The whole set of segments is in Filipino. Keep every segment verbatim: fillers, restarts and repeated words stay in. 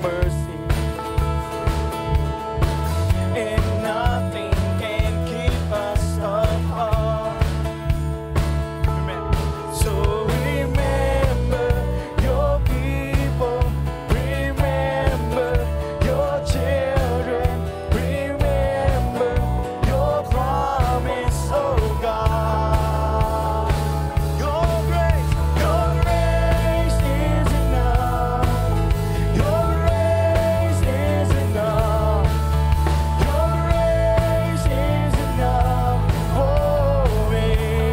mercy, and nothing can keep us apart. Amen. So remember your people, remember your children, remember your promise, oh God. Your grace, your grace is enough. Your grace is enough. Your grace is enough for me.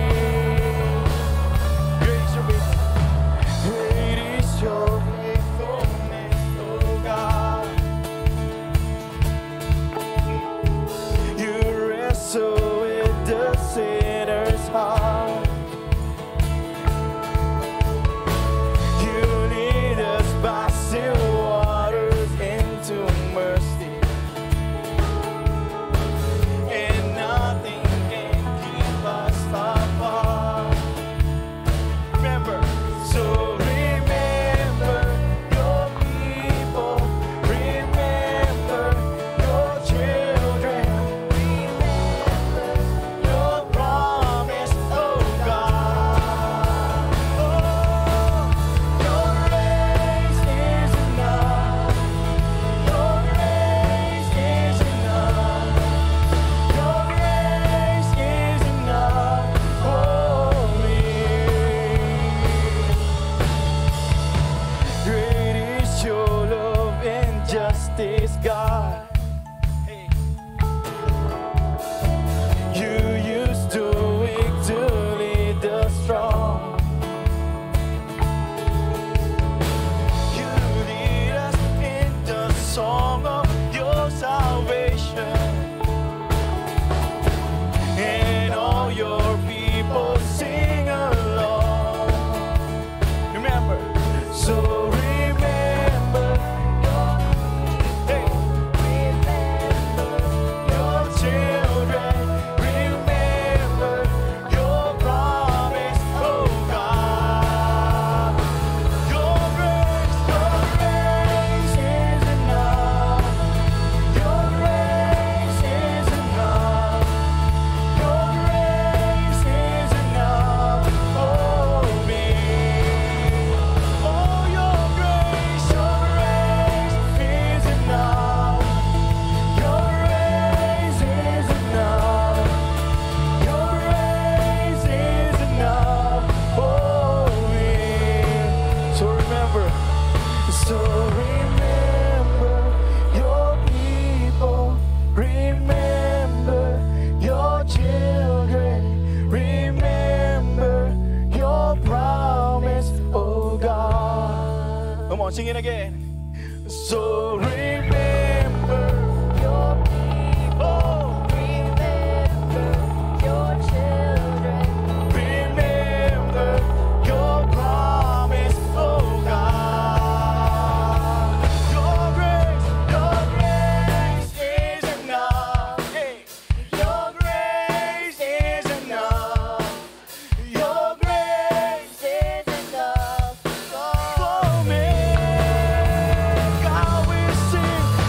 Grace your faith. Great is your faithfulness, oh God. You wrestle with the sinner's heart. You lead us by still waters into mercy, and nothing can keep us apart. Remember, so remember your people, remember your children, remember your promise, oh God. Oh, your grace is enough. Your grace is enough. Your grace is enough for me. Great is your love and justice, God. Hey. You used to weak to lead the strong. You lead us in the song of your salvation, and all your people sing along. Remember, so remember your hey, remember your children, remember your promise, oh God. Your grace, your grace is enough. Your grace is enough. Your grace is enough for me. Oh, your grace, your grace is enough. Your grace is enough. Your grace is enough for me. So remember, so remember your people, remember your children, remember your promise, oh God. Come on, sing it again. So remember your people, remember your children, remember your promise, oh God. Your grace, your grace is enough. Hey. Your grace is enough. Your grace is enough for me. God, we sing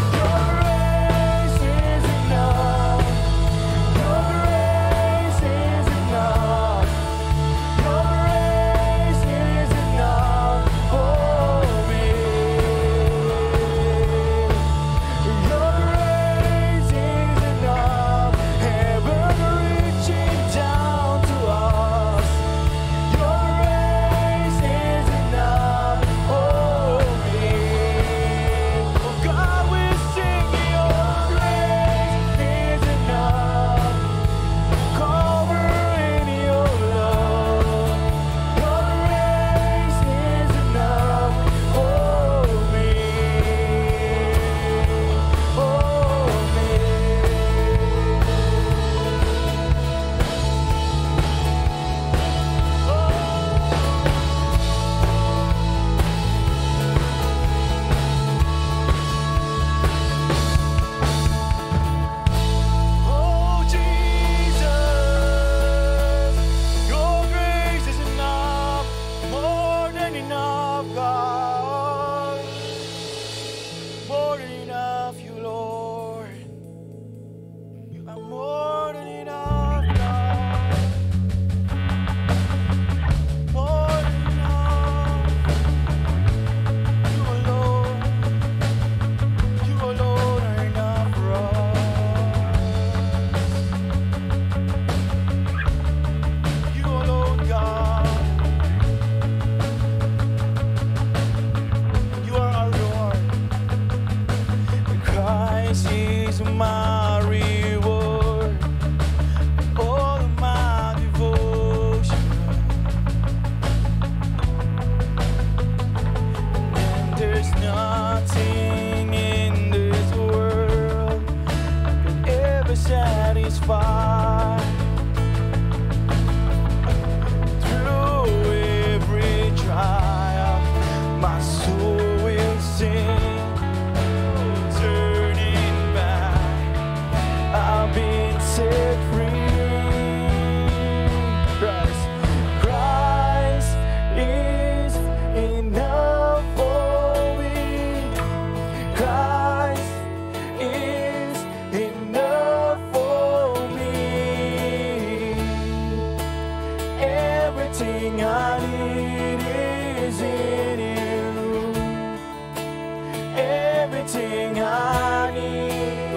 everything I need.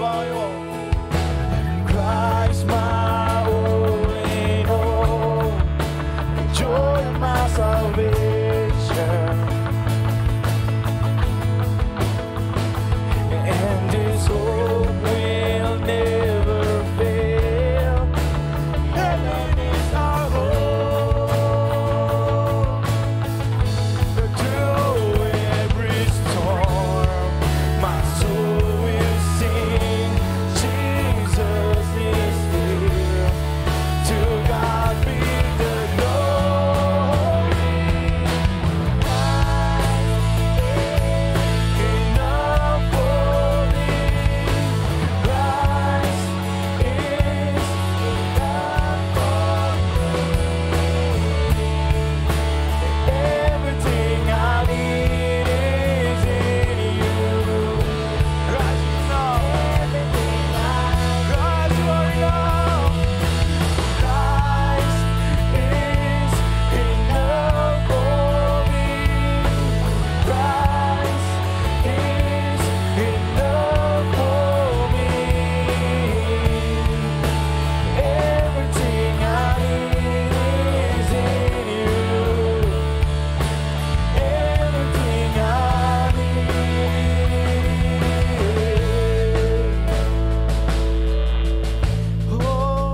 Christ, my all in all, joy of my salvation, and His hope will never fail. Heaven is our home. Through every storm, my soul will sing. Jesus is here. To God be the glory. Enough for me. Christ is enough for me. Everything I need is in you. Christ is enough. Everything I need. Christ, you are enough. Christ is enough for me. Christ is enough for me. Everything I need is in you. Everything I need. Oh,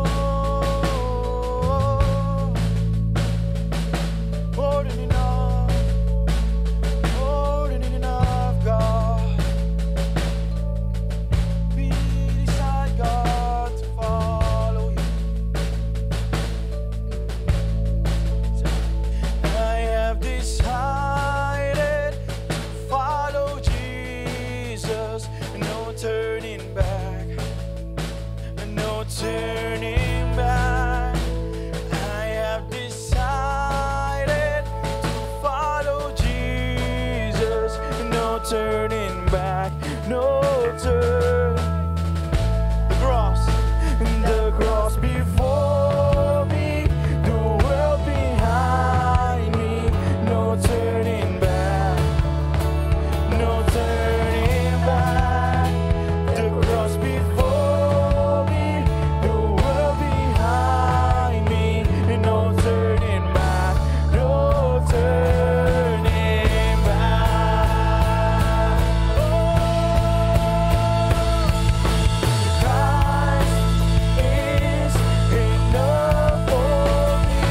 more than enough, more than enough, God. We decide, God, to follow you. I have decided to follow Jesus. No turning back, no turning back. I have decided to follow Jesus. No turning back, no turn. The cross, the cross before me, the world behind me. No turning back, no turning back. The cross before me, the world behind me. No turning back, no turning back. Oh, Christ is enough for me.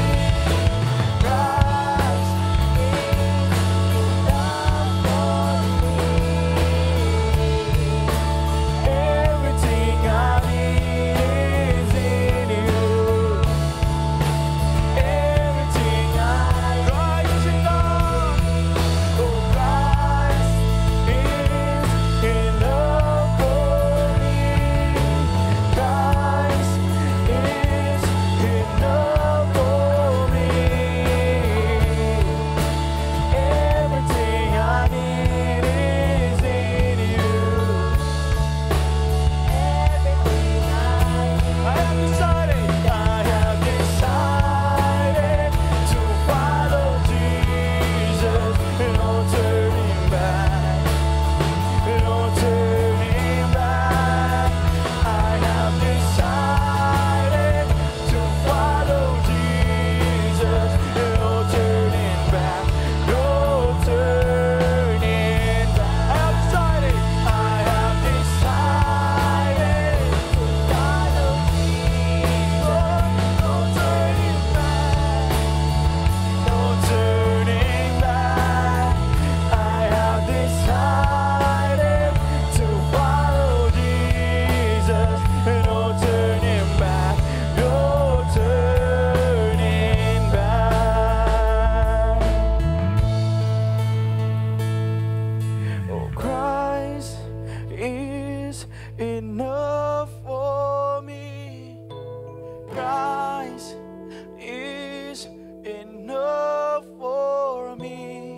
Christ everything I need is in you. Everything I Christ is enough. Oh, Christ is enough for me. Christ is enough for me. Everything I need is in you. Everything I I have decided, I have decided to follow Jesus. No turning back, no turning back. I have decided to follow Jesus. No turning back, no turning back. I have decided, I have decided to follow Jesus. No turning back, no turning back. I have decided to follow Jesus. No turning back, no turning back. Oh, Christ is enough for me. Christ is enough for me.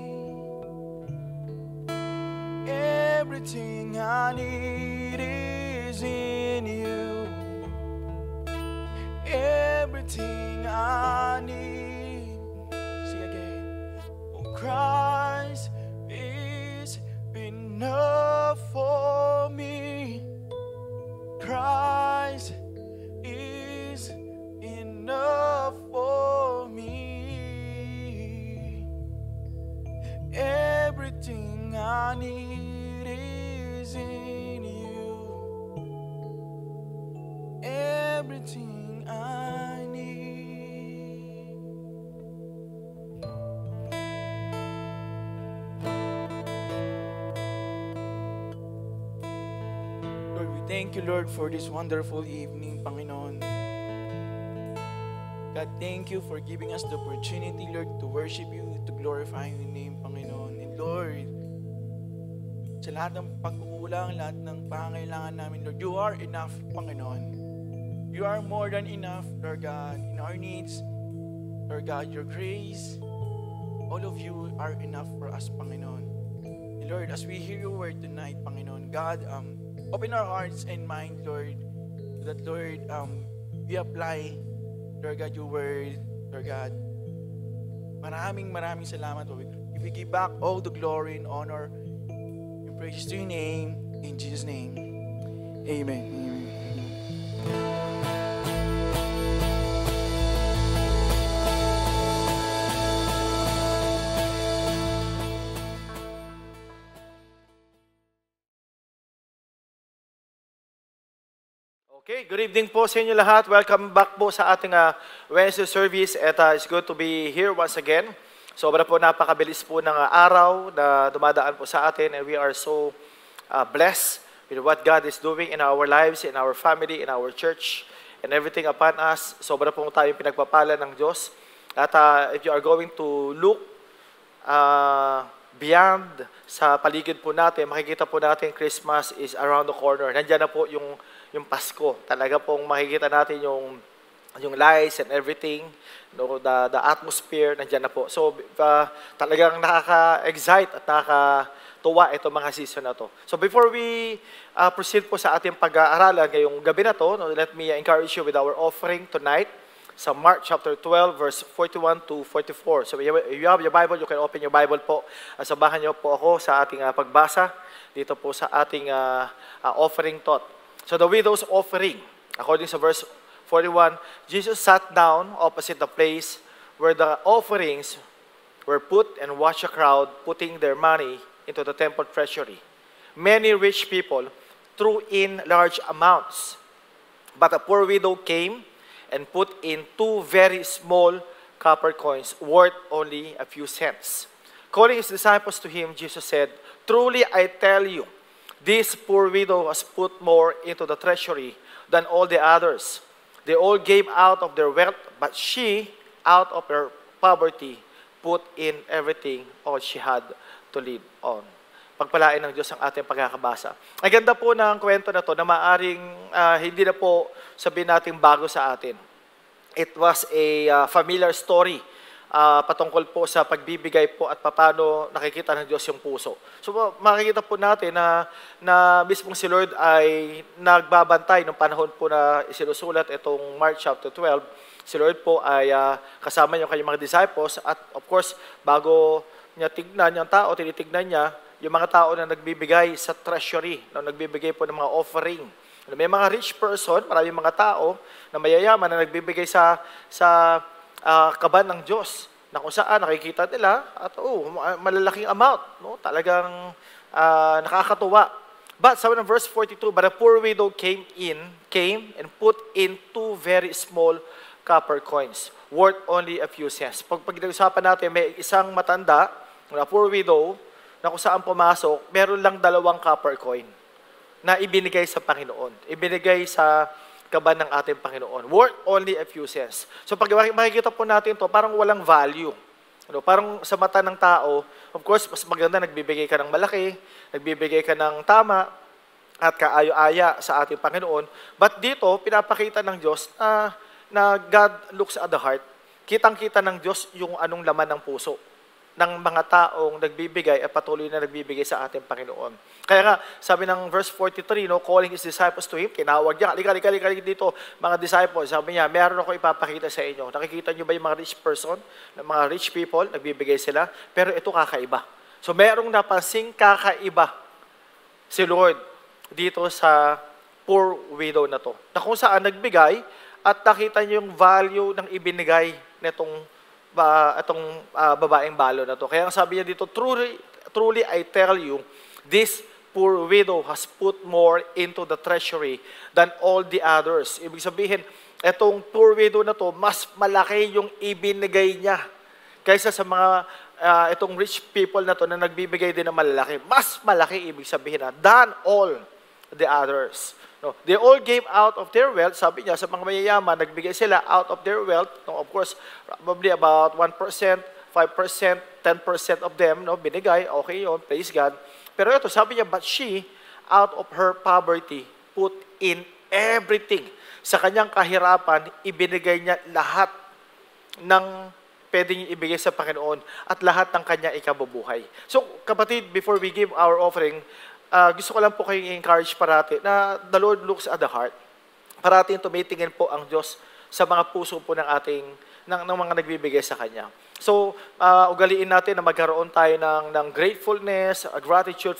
Everything I need is in you. Everything I need. See again. Oh, Christ is enough for thank you, Lord, for this wonderful evening, Panginoon. God, thank you for giving us the opportunity, Lord, to worship you, to glorify your name, Panginoon. And Lord, sa lahat ng pagkukulang, lahat ng pangangailangan namin, Lord, you are enough, Panginoon. You are more than enough, Lord God, in our needs. Lord God, your grace, all of you are enough for us, Panginoon. And Lord, as we hear your word tonight, Panginoon, God, um, open our hearts and mind, Lord, so that, Lord, um, we apply, Lord God, your word, Lord God. Maraming maraming salamat. We give back all the glory and honor and praise to your name. In Jesus' name, amen. Amen. Okay, good evening po sa inyo lahat. Welcome back po sa ating uh, Wednesday service. At uh, it's good to be here once again. Sobra po napakabilis po ng uh, araw na dumadaan po sa atin. And we are so uh, blessed with what God is doing in our lives, in our family, in our church, and everything upon us. Sobra po tayong pinagpapala ng Diyos. At uh, if you are going to look uh, beyond sa paligid po natin, makikita po natin Christmas is around the corner. Nandiyan na po yung yung Pasko. Talaga pong makikita natin yung yung lights and everything, no, the the atmosphere nandiyan na po. So uh, talagang nakaka-excite at nakakatuwa itong mga season na to. So before we uh, proceed po sa ating pag-aaralan ngayong gabi na to, no, let me encourage you with our offering tonight sa Mark chapter twelve verse forty-one to forty-four. So if you have your Bible, you can open your Bible po. Uh, sabahan niyo po ako sa ating uh, pagbasa dito po sa ating uh, uh, offering thought. So the widow's offering, according to verse forty-one, Jesus sat down opposite the place where the offerings were put and watched a crowd putting their money into the temple treasury. Many rich people threw in large amounts, but a poor widow came and put in two very small copper coins worth only a few cents. Calling his disciples to him, Jesus said, "Truly I tell you, this poor widow has put more into the treasury than all the others. They all gave out of their wealth, but she, out of her poverty, put in everything all she had to live on." Pagpalain ng Diyos ang ating pagkakabasa. Ang ganda po ng kwento na to na maaring uh, hindi na po sabihin natin bago sa atin. It was a uh, familiar story. Uh, patungkol po sa pagbibigay po at paano nakikita ng Diyos yung puso. So makikita po natin na, na mismong si Lord ay nagbabantay nung panahon po na isinusulat itong Mark chapter twelve. Si Lord po ay uh, kasama yung kanyang mga disciples at of course, bago niya tignan yung tao, tinitignan niya yung mga tao na nagbibigay sa treasury, na nagbibigay po ng mga offering. May mga rich person, maraming mga tao na mayayaman na nagbibigay sa sa Uh, kaban ng Diyos, na kung saan nakikita nila at oh, malalaking amount, no? Talagang uh, nakakatuwa. But sabi ng verse forty-two, but a poor widow came in, came and put in two very small copper coins, worth only a few cents. Pag pag-usapan natin, may isang matanda, a poor widow, na kung saan pumasok, meron lang dalawang copper coin na ibinigay sa Panginoon. Ibinigay sa kaban ng ating Panginoon. Worth only a few cents. So pag makikita po natin to, parang walang value. Ano, parang sa mata ng tao, of course, mas maganda nagbibigay ka ng malaki, nagbibigay ka ng tama, at kaayo-aya sa ating Panginoon. But dito, pinapakita ng Diyos na, na God looks at the heart. Kitang-kita ng Diyos yung anong laman ng puso ng mga taong nagbibigay at patuloy na nagbibigay sa ating Panginoon. Kaya nga, sabi ng verse forty-three, no, calling his disciples to him, tinawag niya, halika, halika, halika dito, mga disciples, sabi niya, meron ako ipapakita sa inyo. Nakikita niyo ba yung mga rich person, mga rich people, nagbibigay sila, pero ito kakaiba. So, merong napansing kakaiba si Lord dito sa poor widow na to. Na kung saan nagbigay at nakita niyo yung value ng ibinigay nitong ba itong uh, babaeng balo na to. Kaya ang sabi niya dito, truly, truly I tell you, this poor widow has put more into the treasury than all the others. Ibig sabihin, itong poor widow na to, mas malaki yung ibinigay niya kaysa sa mga uh, itong rich people na to na nagbibigay din ng malalaki. Mas malaki, ibig sabihin na, than all the others. No, they all gave out of their wealth. Sabi niya, sa mga mayayaman, nagbigay sila out of their wealth. No, of course, probably about one percent, five percent, ten percent of them, no, binigay. Okay yun, praise God. Pero ito, sabi niya, but she, out of her poverty, put in everything. Sa kanyang kahirapan, ibinigay niya lahat ng pwedeng ibigay sa Panginoon at lahat ng kanya ikabubuhay. So, kapatid, before we give our offering, uh, gusto ko lang po kayong encourage parati na the Lord looks at the heart. Parating tumitingin po ang Diyos sa mga puso po ng ating, ng, ng mga nagbibigay sa Kanya. So, uh, ugaliin natin na magkaroon tayo ng, ng gratefulness, uh, gratitude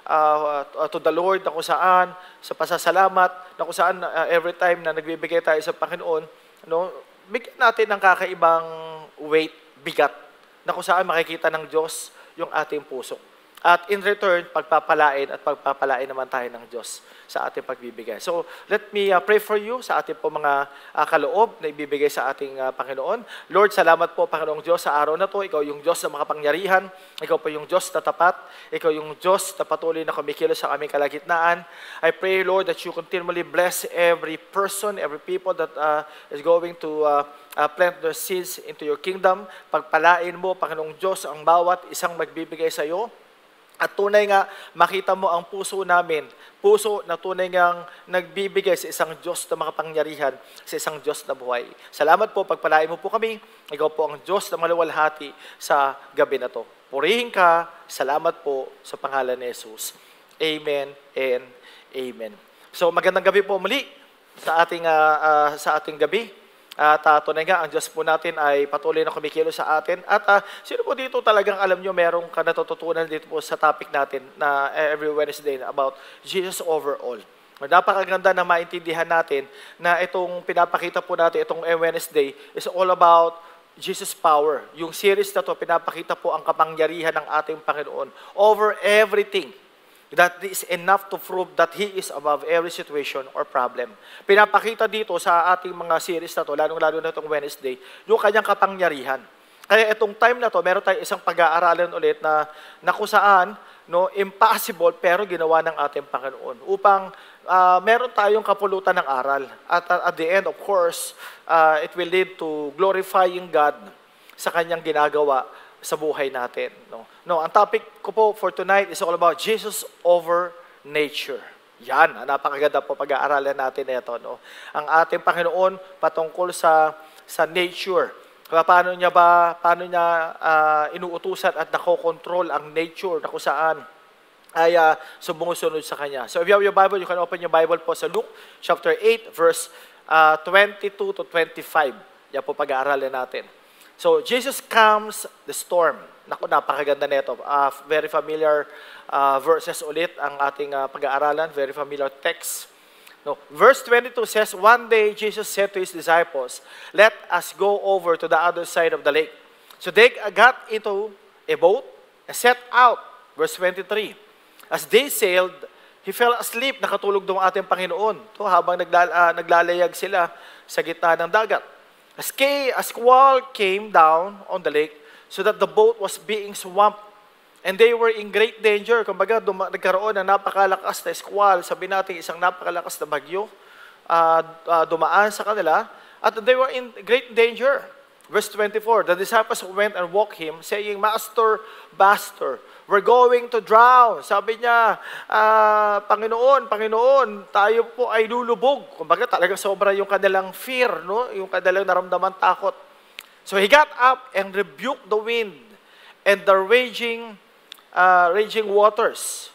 uh, uh, to the Lord na kung saan, sa pasasalamat, na kung saan uh, every time na nagbibigay tayo sa Panginoon, no, bigyan natin ng kakaibang weight, bigat, na kung saan makikita ng Diyos yung ating puso. At in return, pagpapalain at pagpapalain naman tayo ng Diyos sa ating pagbibigay. So, let me uh, pray for you sa ating po mga uh, kaloob na ibibigay sa ating uh, Panginoon. Lord, salamat po, Panginoong Diyos, sa araw na to. Ikaw yung Diyos na makapangyarihan. Ikaw po yung Diyos na tapat. Ikaw yung Diyos na patuloy na kumikilos sa aming kalagitnaan. I pray, Lord, that you continually bless every person, every people that uh, is going to uh, uh, plant their seeds into your kingdom. Pagpalain mo, Panginoong Diyos, ang bawat isang magbibigay sa iyo. At tunay nga, makita mo ang puso namin, puso na tunay ngang nagbibigay sa isang Diyos na makapangyarihan, sa isang Diyos na buhay. Salamat po, pagpalain mo po kami. Ikaw po ang Diyos na maluwalhati sa gabi na to. Purihin ka, salamat po sa pangalan ni Jesus. Amen and amen. So magandang gabi po muli sa ating, uh, uh, sa ating gabi. At uh, tunay nga, ang Diyos po natin ay patuloy na kumikilos sa atin. At uh, sino po dito talagang alam nyo, merong ka natututunan dito po sa topic natin na every Wednesday about Jesus overall. Napakaganda na maintindihan natin na itong pinapakita po natin, itong Wednesday, is all about Jesus' power. Yung series na to, pinapakita po ang kapangyarihan ng ating Panginoon over everything. That is enough to prove that He is above every situation or problem. Pinapakita dito sa ating mga series na to, lalong-lalo na itong Wednesday, yung kanyang kapangyarihan. Kaya itong time na to, meron tayong isang pag-aaralan ulit na, na kung saan, no, impossible pero ginawa ng ating Panginoon. Upang uh, meron tayong kapulutan ng aral. At uh, at the end, of course, uh, it will lead to glorifying God sa kanyang ginagawa sa buhay natin. No? No, ang topic ko po for tonight is all about Jesus over nature. Yan, napakaganda po pag-aaralan natin ito. No? Ang ating Panginoon patungkol sa sa nature. Paano niya ba, paano niya uh, inuutusan at nakokontrol ang nature na kung saan ay uh, sumusunod sa Kanya. So if you have your Bible, you can open your Bible po sa Luke chapter eight, verse uh, twenty-two to twenty-five. Yan po pag-aaralan natin. So, Jesus calms the storm. Naku, napakaganda nito. Uh, very familiar uh, verses ulit ang ating uh, pag-aaralan. Very familiar text. No. Verse twenty-two says, one day Jesus said to His disciples, let us go over to the other side of the lake. So they got into a boat and set out. Verse twenty-three. As they sailed, He fell asleep. Nakatulog doon ating Panginoon. To, habang naglal- uh, naglalayag sila sa gitna ng dagat. A squall came down on the lake so that the boat was being swamped. And they were in great danger. Kumbaga, duma- nagkaroon ng napakalakas na squall. Sabi natin, isang napakalakas na bagyo uh, uh, dumaan sa kanila. At they were in great danger. Verse twenty-four, the disciples went and woke Him, saying, Master, Master, we're going to drown. Sabi niya, uh, Panginoon, Panginoon, tayo po ay lulubog. Kumbaga talagang sobra yung kanilang fear, no? Yung kanilang naramdaman takot. So He got up and rebuked the wind and the raging, uh, raging waters.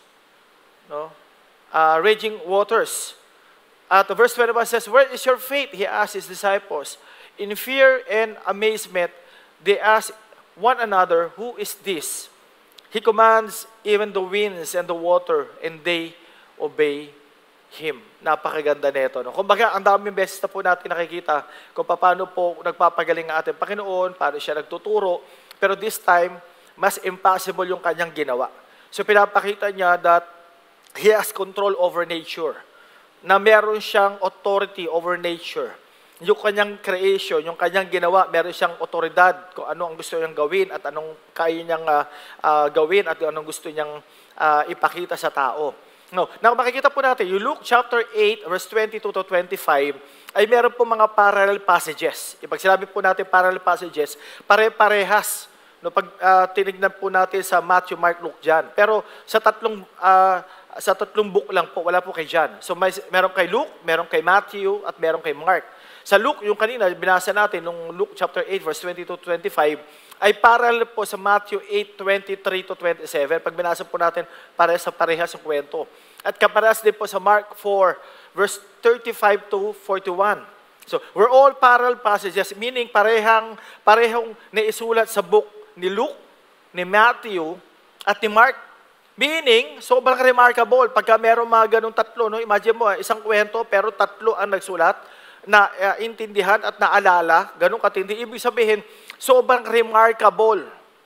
No? Uh, raging waters. At verse twenty-one says, where is your faith? He asked His disciples. In fear and amazement, they asked one another, who is this? He commands even the winds and the water, and they obey Him. Napakaganda nito. No? Kumbaga, ang daming beses na po natin nakikita kung paano po nagpapagaling ang ating Panginoon, paano siya nagtuturo, pero this time, mas impossible yung kanyang ginawa. So pinapakita niya that He has control over nature, na meron siyang authority over nature. Yung kanyang creation, yung kanyang ginawa, meron siyang otoridad kung ano ang gusto niyang gawin at anong kaya niyang uh, uh, gawin at anong gusto niyang uh, ipakita sa tao. No, na makikita po natin, yung Luke chapter eight, verse twenty-two to twenty-five, ay meron po mga parallel passages. Pag sinabi po natin parallel passages, pare-parehas. No, pag uh, tinignan po natin sa Matthew, Mark, Luke, John. Pero sa tatlong uh, sa tatlong book lang po, wala po kay John. So may meron kay Luke, meron kay Matthew, at meron kay Mark. Sa Luke, yung kanina binasa natin nung Luke chapter eight, verse twenty-two to twenty-five, ay parallel po sa Matthew eight, twenty-three to twenty-seven. Pag binasa po natin, parehas sa parehas ang kwento. At kaparehas din po sa Mark four, verse thirty-five to forty-one. So, we're all parallel passages, meaning parehang, parehong naisulat sa book ni Luke, ni Matthew, at ni Mark. Meaning, sobrang remarkable. Pagka meron mga ganong tatlo, no? Imagine mo, isang kwento, pero tatlo ang nagsulat, na uh, intindihan at naalala, ganun katindi. Ibig sabihin, sobrang remarkable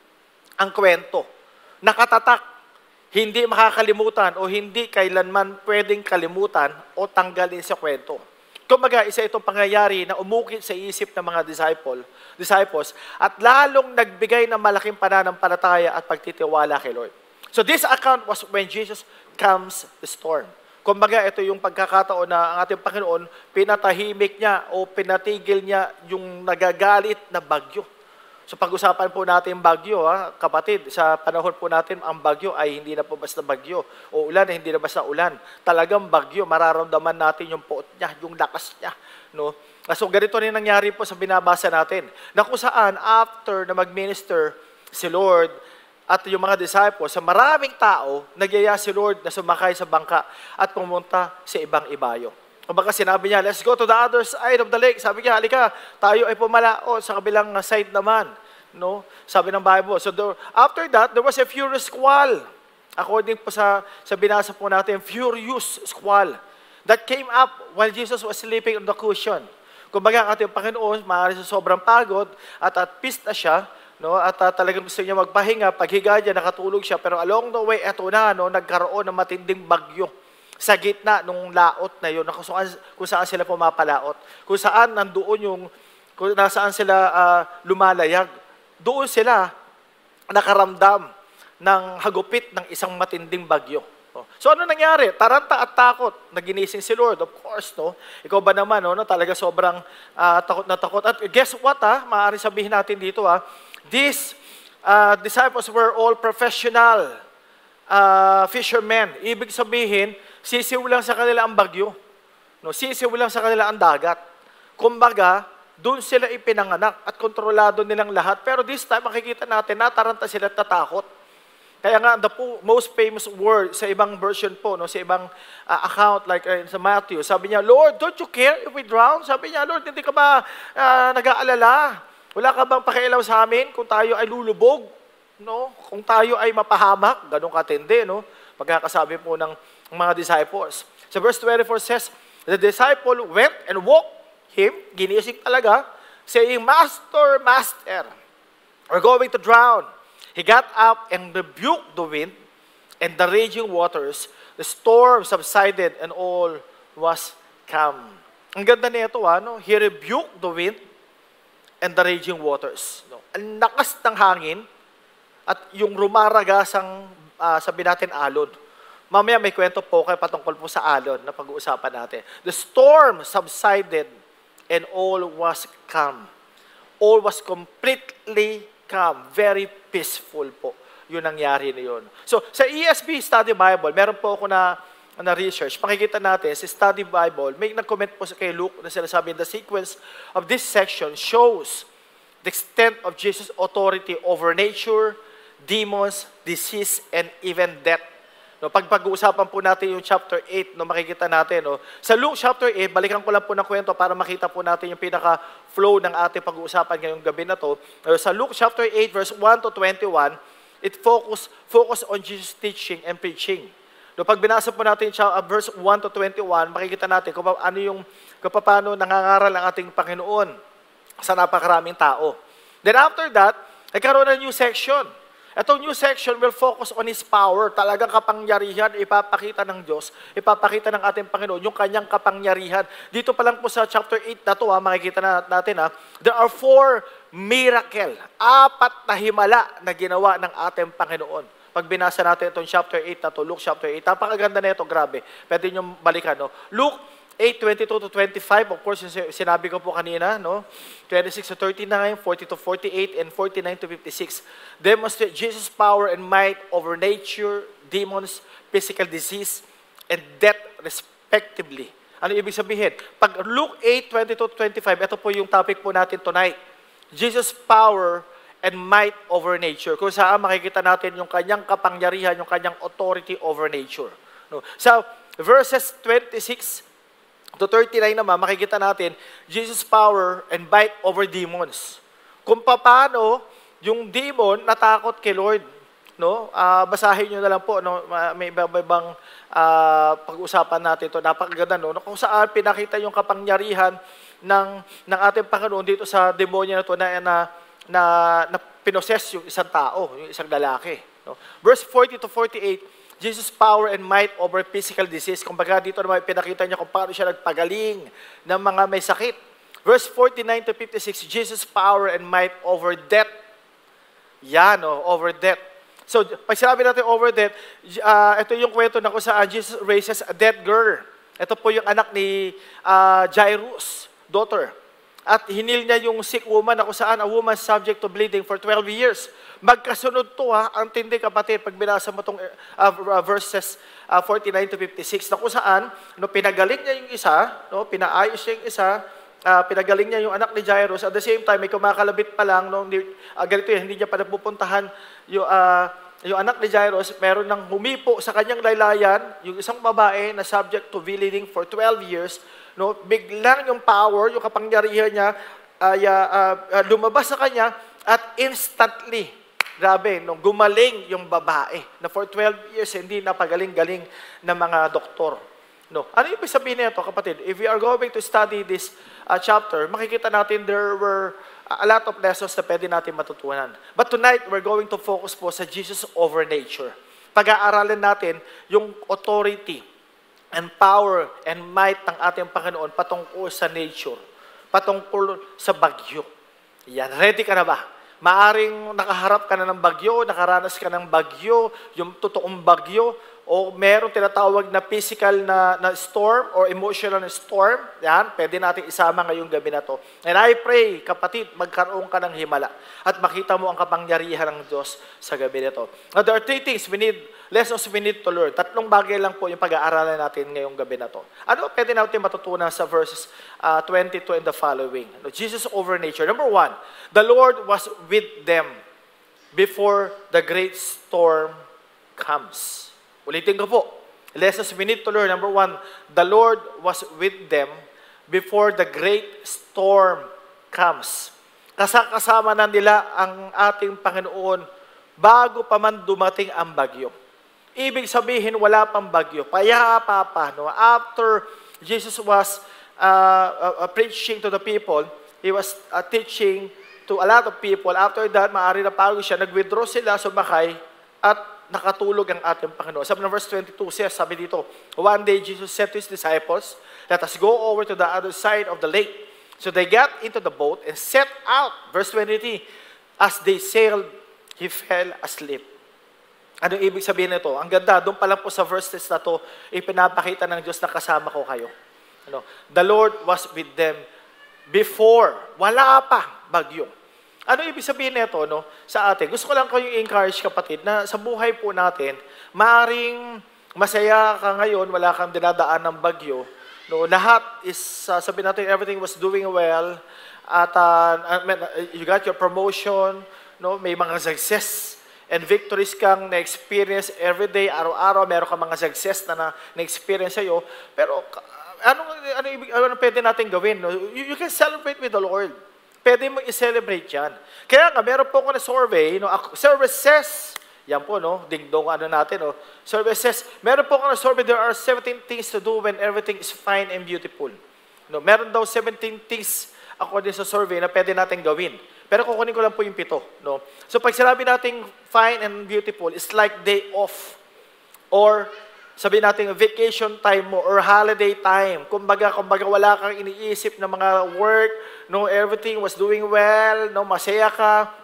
ang kwento. Nakatatak, hindi makakalimutan o hindi kailanman pwedeng kalimutan o tanggalin sa kwento. Kumbaga, isa itong pangyayari na umukit sa isip ng mga disciple, disciples at lalong nagbigay ng malaking pananampalataya at pagtitiwala kay Lord. So this account was when Jesus calms the storm. Kumbaga, ito yung pagkakataon na ang ating Panginoon, pinatahimik niya o pinatigil niya yung nagagalit na bagyo. So pag-usapan po natin bagyo, ha, kapatid, sa panahon po natin, ang bagyo ay hindi na po basta bagyo. O ulan ay hindi na basta ulan. Talagang bagyo, mararamdaman natin yung puot niya, yung lakas niya. No? So ganito rin nangyari po sa binabasa natin. Na kung saan, after na mag-minister si Lord, at yung mga disciples, sa maraming tao, nagyaya si Lord na sumakay sa bangka at pumunta sa ibang ibayo. Kung baka sinabi niya, let's go to the other side of the lake. Sabi niya, halika, tayo ay pumalao sa kabilang side naman. No? Sabi ng Bible. So there, after that, there was a furious squall. According po sa, sa binasa po natin, furious squall that came up while Jesus was sleeping on the cushion. Kung baga ang ating Panginoon, maaari sa sobrang pagod at at peace na siya, no? At uh, talagang gusto niya magpahinga, paghiga niya, nakatulog siya. Pero along the way, eto na, no? Nagkaroon ng matinding bagyo sa gitna ng laot na yun, kung saan, kung saan sila pumapalaot. Kung saan nandoon yung, kung nasaan sila uh, lumalayag. Doon sila nakaramdam ng hagupit ng isang matinding bagyo. So ano nangyari? Taranta at takot na ginising si Lord. Of course, no? Ikaw ba naman, no? Talaga sobrang uh, takot na takot. At guess what, ha? Maaari sabihin natin dito, ha? These uh, disciples were all professional uh, fishermen. Ibig sabihin, sisiw lang sa kanila ang bagyo. No? Sisiw lang sa kanila ang dagat. Kumbaga, doon sila ipinanganak at kontrolado nilang lahat. Pero this time, makikita natin, nataranta sila at natakot. Kaya nga, the most famous word sa ibang version po, no, sa ibang uh, account, like uh, sa Matthew, sabi niya, Lord, don't you care if we drown? Sabi niya, Lord, hindi ka ba uh, nag-aalala? Wala ka bang pakialam sa amin kung tayo ay lulubog? No? Kung tayo ay mapahamak, ganun katindi, no? Pagkakasabi po ng mga disciples. So verse twenty-four says, the disciple went and woke him, ginising talaga, saying, Master, Master, we're going to drown. He got up and rebuked the wind and the raging waters. The storm subsided and all was calm. Ang ganda nito, ano? He rebuked the wind and the raging waters. No? Ang lakas ng hangin at yung rumaragasang uh, sabi natin alon. Mamaya may kwento po kayo patungkol po sa alon na pag-uusapan natin. The storm subsided and all was calm. All was completely calm. Very peaceful po. Yun nangyari na yun. So, sa E S V Study Bible, meron po ako na, na research. Pakikita natin, sa Study Bible, may nag-comment po sa kay Luke na sinasabi, the sequence of this section shows the extent of Jesus' authority over nature, demons, disease, and even death. No, pag pag-uusapan po natin yung chapter eight, no, makikita natin. No. Sa Luke chapter eight, balikan ko lang po ng kwento para makita po natin yung pinaka-flow ng ating pag-uusapan ngayong gabi na to. No, sa Luke chapter eight, verse one to twenty-one, it focus, focus on Jesus' teaching and preaching. No, pag binasa po natin yung verse one to twenty-one, makikita natin kung ano yung, kung paano nangangaral ang ating Panginoon sa napakaraming tao. Then after that, nagkaroon ng new section. Itong new section will focus on His power. Talagang kapangyarihan, ipapakita ng Diyos, ipapakita ng ating Panginoon, yung kanyang kapangyarihan. Dito pa lang po sa chapter eight na to, ha, makikita na natin, ha, there are four miracle, apat na himala na ginawa ng ating Panginoon. Pag binasa natin itong chapter eight na to, Luke chapter eight, napakaganda na ito, grabe. Pwede nyo balikan, no? Luke eight, twenty-two to twenty-five, of course, yung sinabi ko po kanina, no? twenty-six to thirty-nine, forty to forty-eight, and forty-nine to fifty-six. Demonstrate Jesus' power and might over nature, demons, physical disease, and death respectively. Ano ibig sabihin? Pag Luke eight, twenty-two to twenty-five, ito po yung topic po natin tonight. Jesus' power and might over nature. Kung saan makikita natin yung kanyang kapangyarihan, yung kanyang authority over nature. No? Sa verses twenty-six to thirty-nine naman, makikita natin Jesus' power and might over demons. Kung paano yung demon natakot kay Lord. No? Uh, basahin nyo na lang po. No? May ibang uh, pag-usapan natin ito. Napakaganda. No? Kung saan pinakita yung kapangyarihan ng, ng ating Panginoon dito sa demonyo na ito na, na, na, na pinoses yung isang tao, yung isang lalaki. No? Verse forty to forty-eight, Jesus' power and might over physical disease. Kumbaga dito naman pinakita niya kung paano siya nagpagaling ng mga may sakit. Verse forty-nine to fifty-six, Jesus' power and might over death. Yan, no? Over death. So, pag sinabi natin over death, uh, ito yung kwento na kung saan Jesus raises a dead girl. Ito po yung anak ni uh, Jairus, daughter. At hinil niya yung sick woman na kung saan a woman subject to bleeding for twelve years. Magkasunod to ha, ang tindi kapatid, pag binasa mo itong uh, verses uh, forty-nine to fifty-six, na kung saan, no, pinagaling niya yung isa, no, pinaayos niya yung isa, uh, pinagaling niya yung anak ni Jairus, at the same time, may kumakalabit pa lang, no, uh, ganito yun, hindi niya pa napupuntahan yung, uh, yung anak ni Jairus, meron nang humipo sa kanyang laylayan, yung isang babae na subject to bleeding for twelve years, no, biglang yung power, yung kapangyarihan niya, uh, uh, uh, lumabas sa kanya, at instantly, grabe, no, gumaling yung babae, na for twelve years, hindi napagaling-galing ng mga doktor. No. Ano ibig sabihin nito, kapatid? If we are going to study this uh, chapter, makikita natin there were a lot of lessons na pwede natin matutunan. But tonight, we're going to focus po sa Jesus over nature. Pag-aaralan natin yung authority and power and might ng ating Panginoon patungkol sa nature, patungkol sa bagyo. Yan, ready ka na ba? Maaring nakaharap ka na ng bagyo, nakaranas ka ng bagyo, yung totoong bagyo, o meron tinatawag na physical na, na storm or emotional na storm. Yan, pwede natin isama ngayong gabi na to. And I pray, kapatid, magkaroon ka ng himala at makita mo ang kapangyarihan ng Diyos sa gabi na to. Now, there are three things we need, lessons we need to learn. Tatlong bagay lang po yung pag-aaralan natin ngayong gabi na to. Ano pwede natin matutunan sa verses uh, twenty-two and the following? No, Jesus over nature. Number one, the Lord was with them before the great storm comes. Ulitin ko po. Lessons we need to learn. Number one, the Lord was with them before the great storm comes. Kasakasama na nila ang ating Panginoon bago pa man dumating ang bagyo. Ibig sabihin, wala pang bagyo. Payapa pa. No? After Jesus was uh, uh, preaching to the people, He was uh, teaching to a lot of people. After that, maaari na pagod siya, nag-withdraw sila, sumakay, at nakatulog ang ating Panginoon. Sabi ng verse twenty-two, says, sabi dito, one day Jesus said to His disciples, let us go over to the other side of the lake. So they got into the boat and set out. Verse twenty-three, as they sailed, He fell asleep. Ano ibig sabihin nito? Ang ganda, doon pa lang po sa verses na to, ipinapakita ng Diyos na kasama ko kayo. Ano? The Lord was with them before. Wala pa bagyo. Ano ibig sabihin nito, no, sa atin? Gusto ko lang kayong encourage, kapatid, na sa buhay po natin, maaring masaya ka ngayon, wala kang dinadaan ng bagyo. No, lahat is, uh, sabihin natin, everything was doing well, at uh, you got your promotion, no, may mga success and victories kang na-experience every day, araw-araw, meron kang mga success na na-experience sa'yo, pero anong, ano, ibig, ano pwede natin gawin? No? You, you can celebrate with the Lord. Pwede mo i-celebrate yan. Kaya nga, meron po ko na survey, no, services, yan po, no, dingdong ano natin, no, services, meron po ko na survey, there are seventeen things to do when everything is fine and beautiful. No, meron daw seventeen things according sa survey na pwede natin gawin. Pero kukunin ko lang po yung pito. No? So pag sinabi natin fine and beautiful, it's like day off. Or sabihin natin vacation time mo or holiday time. Kumbaga, kumbaga wala kang iniisip na mga work, no, everything was doing well, no, masaya ka.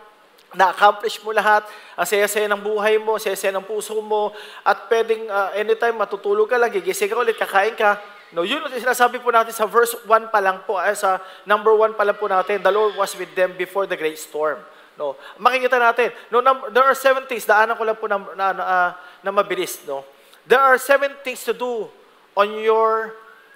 na-accomplish mo lahat, ang saya-saya ng buhay mo, saya-saya ng puso mo, at pwedeng uh, anytime matutulog ka lang, gigising ka ulit, kakain ka. No, yun ang sinasabi po natin sa verse one pa lang po, ay sa number one pa lang po natin, the Lord was with them before the great storm. No, makikita natin, no, number, there are seven things, daanan ko lang po na, na, na, uh, na mabilis. No? There are seven things to do on your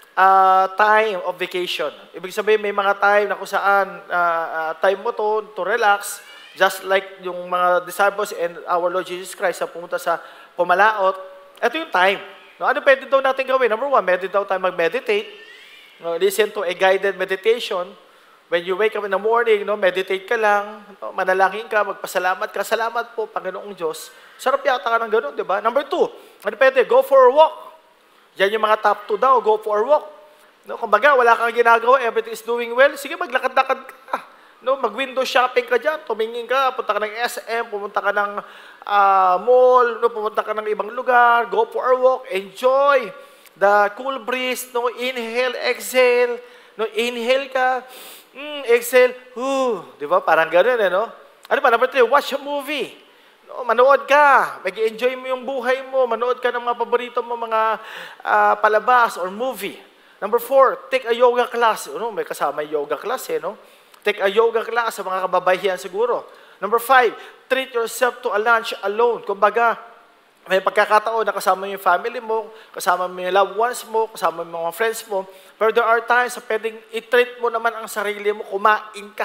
uh, time of vacation. Ibig sabihin, may mga time na kung saan uh, uh, time mo to, to relax, just like yung mga disciples and our Lord Jesus Christ na pumunta sa pumalaot. Ito yung time. No, ano pwede daw natin gawin? Number one, pwede daw tayo mag-meditate. No, listen to a guided meditation. When you wake up in the morning, no, meditate ka lang, no, manalangin ka, magpasalamat ka. Salamat po, Panginoong Diyos. Sarap yata ka ng ganun, di ba? Number two, ano pwede? Go for a walk. Yan yung mga top two daw, go for a walk. No, kumbaga, wala kang ginagawa, everything is doing well, sige, maglakad-lakad ka. No, mag-window shopping ka dyan, tumingin ka, punta ka ng S M, pumunta ka ng uh, mall, no, pumunta ka ng ibang lugar, go for a walk, enjoy the cool breeze, no, inhale, exhale, no, inhale ka, mm, exhale, whoo, di ba? Parang gano'n, eh, no? Ano pa, number three, watch a movie. No, manood ka, mag-enjoy mo yung buhay mo, manood ka ng mga paborito mo, mga uh, palabas or movie. Number four, take a yoga class. Ano, may kasama yung yoga class, eh, no? Take a yoga class sa mga kababayan siguro. Number five, treat yourself to a lunch alone. Kumbaga, may pagkakataon na kasama mo yung family mo, kasama mo yung loved ones mo, kasama mo yung mga friends mo. Pero there are times na pwedeng i-treat mo naman ang sarili mo, kumain ka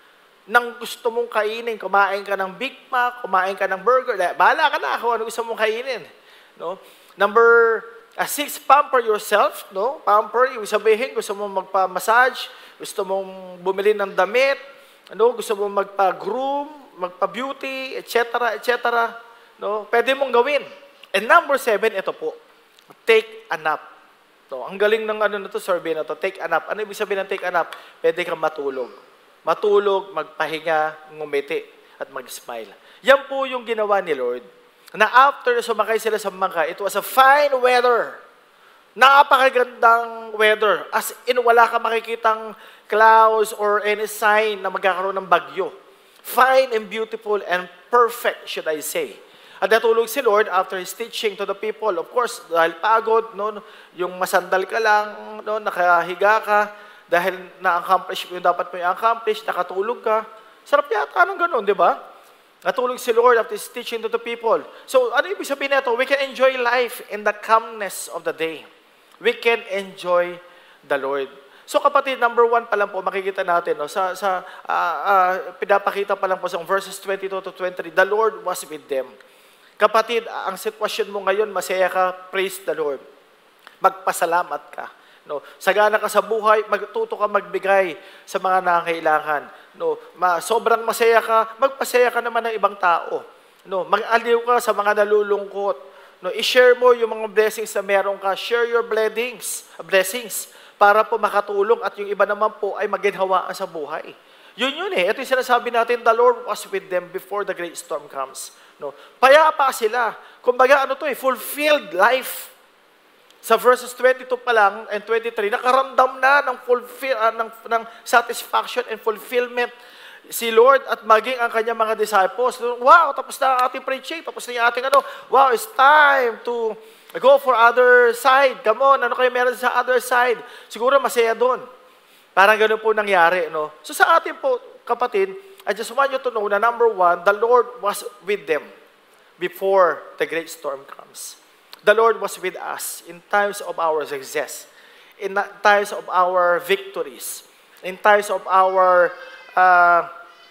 nang gusto mong kainin. Kumain ka ng Big Mac, kumain ka ng burger. Bahala ka na kung ano gusto mong kainin. No? Number uh, six, pamper yourself. No? Pamper, yung sabihin, gusto mong magpa-massage, gusto mong bumili ng damit, ano, gusto mong magpa-groom, magpa-beauty, et cetera, et cetera. No? Pwede mong gawin. And number seven, ito po, take a nap. No? Ang galing ng ano na to, survey na to, take a nap. Ano ibig sabihin ng take a nap? Pwede kang matulog. Matulog, magpahinga, ngumiti, at mag-smile. Yan po yung ginawa ni Lord. Na after sumakay sila sa bangka, it was a fine weather. Napakagandang weather. As in, wala ka makikitang clouds or any sign na magkakaroon ng bagyo. Fine and beautiful and perfect, should I say. At natulog si Lord after His teaching to the people. Of course, dahil pagod, no, yung masandal ka lang, no, nakahiga ka, dahil na-accomplish mo yung dapat mo i-accomplish, nakatulog ka. Sarap yata ng ganun, di ba? Natulog si Lord after His teaching to the people. So, ano ibig sabihin nito? We can enjoy life in the calmness of the day. We can enjoy the Lord. So kapatid, number one pa lang po, makikita natin, no, sa, sa uh, uh, pinapakita pa lang po sa verses twenty-two to twenty-three, the Lord was with them. Kapatid, ang sitwasyon mo ngayon, masaya ka, praise the Lord. Magpasalamat ka. No, sagana ka sa buhay, magtuto ka magbigay sa mga nangangailangan. No, ma, sobrang masaya ka, magpasaya ka naman ng ibang tao. No, mag-aliw ka sa mga nalulungkot. No, i-share mo yung mga blessings na meron ka. Share your blessings, blessings para po makatulong at yung iba naman po ay maginhawaan sa buhay. Yun yun eh. Ito yung sinasabi natin, the Lord was with them before the great storm comes. No, payapa sila. Kumbaga ano to eh, fulfilled life. Sa verses twenty-two pa lang and twenty-three, nakaramdam na ng, fulfill, uh, ng, ng satisfaction and fulfillment si Lord at maging ang kanyang mga disciples. Wow, tapos na ang ating preaching, tapos na yung ating ano, wow, it's time to go for other side. Come on, ano kayo meron sa other side? Siguro masaya doon. Parang ganoon po nangyari, no? So sa atin po, kapatid, I just want you to know na number one, the Lord was with them before the great storm comes. The Lord was with us in times of our success, in times of our victories, in times of our uh,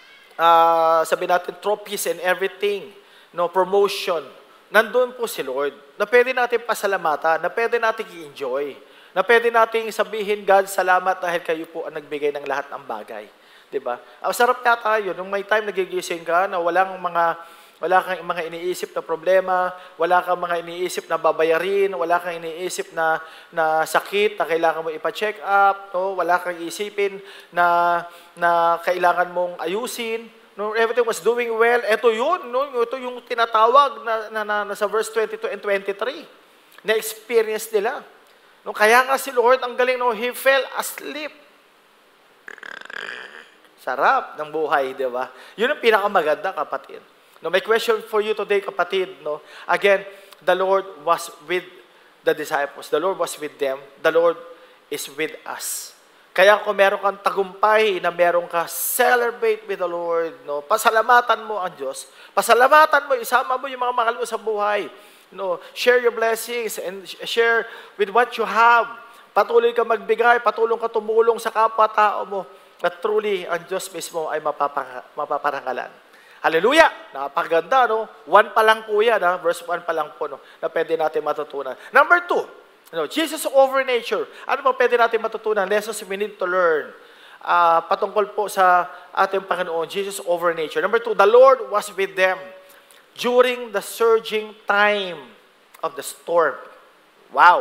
uh, sabi natin, trophies and everything, no, promotion. Nandun po si Lord, na pwede natin pasalamatan, na pwede natin i-enjoy, na pwede natin sabihin, God, salamat dahil kayo po ang nagbigay ng lahat ng bagay. Diba? Ang sarap nga tayo, nung may time nagigising ka, na walang mga, wala kang mga iniisip na problema, wala kang mga iniisip na babayarin, wala kang iniisip na, na sakit na kailangan mo ipa-check up, no? Wala kang isipin na, na kailangan mong ayusin. No? Everything was doing well. Ito yun, no? Ito yung tinatawag na, na, na, na sa verse twenty-two and twenty-three. Na-experience nila. No? Kaya nga si Lord, ang galing, no? He fell asleep. Sarap ng buhay, di ba? Yun ang pinakamaganda, kapatid. No, my question for you today, kapatid, no? Again, the Lord was with the disciples. The Lord was with them. The Lord is with us. Kaya kung meron kang tagumpay na meron ka, celebrate with the Lord. No? Pasalamatan mo ang Diyos. Pasalamatan mo, isama mo yung mga mahal mo sa buhay. No? Share your blessings and share with what you have. Patuloy ka magbigay, patuloy ka tumulong sa kapwa-tao mo. At truly, ang Diyos mismo ay mapapang, mapaparangalan. Hallelujah! Napakaganda, no? One pa lang po yan, ha? Verse one pa lang po, no? Na pwede natin matutunan. Number two, no, Jesus over nature. Ano ba pwede natin matutunan? Lessons we need to learn. Uh, patungkol po sa ating Panginoon, Jesus over nature. Number two, the Lord was with them during the surging time of the storm. Wow!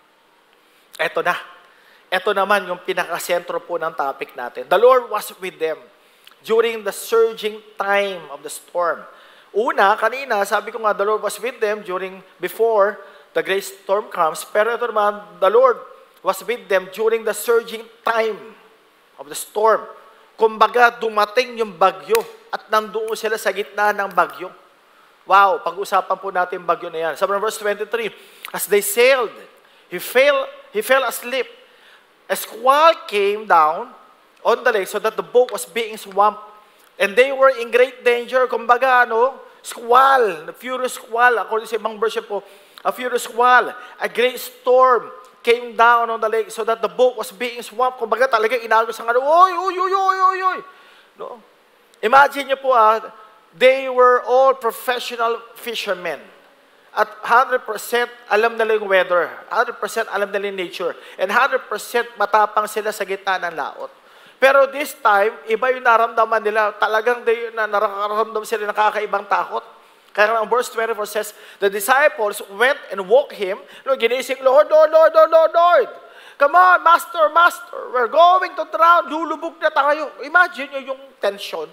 Eto na. Eto naman yung pinakasentro po ng topic natin. The Lord was with them during the surging time of the storm. Una, kanina, sabi ko nga, the Lord was with them during, before the great storm comes. Pero ito naman, the Lord was with them during the surging time of the storm. Kumbaga, dumating yung bagyo at nandoon sila sa gitna ng bagyo. Wow, pag-usapan po natin yung bagyo na yan. Sabi ng verse twenty-three, as they sailed, he fell, he fell asleep. A squall came down on the lake so that the boat was being swamped. And they were in great danger. Kumbaga, ano, squall, a furious squall, according sa ibang version po, a furious squall, a great storm came down on the lake so that the boat was being swamped. Kumbaga, talagang inagos ang ano, oy, oy, oy, oy, oy, oy. No? Imagine niyo po, ah, they were all professional fishermen. At one hundred percent alam nila yung weather, one hundred percent alam nila yung nature, and one hundred percent matapang sila sa gitna ng laot. Pero this time, iba yung naramdaman nila. Talagang they, na, nararamdam sila ng kakaibang takot. Kaya ang verse twenty-four says, the disciples went and woke him. No, ginising, Lord, Lord, Lord, Lord, Lord, Lord. Come on, Master, Master. We're going to drown. Lulubog na tayo. Imagine nyo yung tension.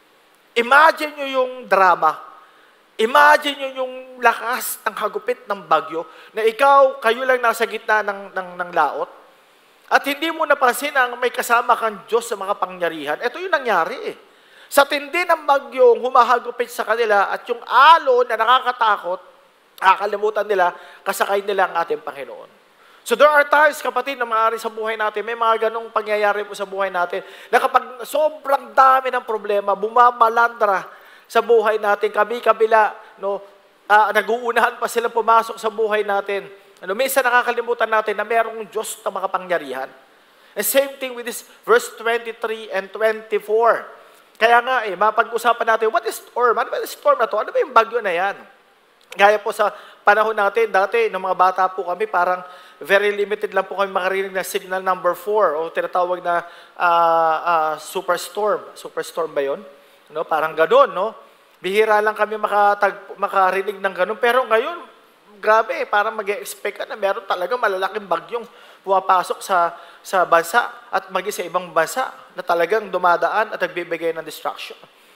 Imagine nyo yung drama. Imagine nyo yung lakas ng hagupit ng bagyo na ikaw, kayo lang nasa gitna ng, ng, ng laot. At hindi mo napansin ang may kasama kang Diyos sa mga pangyarihan. Ito yung nangyari eh. Sa tindi ng bagyong humahagupit sa kanila at yung alon na nakakatakot, nakakalimutan nila, kasakay nila ang ating Panginoon. So there are times, kapatid, na maaari sa buhay natin, may mga ganong pangyayari po sa buhay natin, na kapag sobrang dami ng problema, bumabalandra sa buhay natin, kami-kabila, no, uh, nag-uunahan pa sila pumasok sa buhay natin. Ano, minsan nakakalimutan natin na mayroong Diyos na makapangyarihan. And same thing with this verse twenty-three and twenty-four. Kaya nga eh, mapag-usapan natin, what is storm? Ano ba yung storm na to? Ano ba yung bagyo na yan? Gaya po sa panahon natin, dati, ng mga bata po kami, parang very limited lang po kami makarinig na signal number four o tinatawag na uh, uh, superstorm. Superstorm ba yun? No, parang gano'n, no? Bihira lang kami makatag, makarinig ng gano'n. Pero ngayon, grabe, parang mag-e-expect ka na meron talaga malalaking bagyong pumapasok sa, sa bansa at maging sa ibang bansa na talagang dumadaan at nagbibigay ng destruction.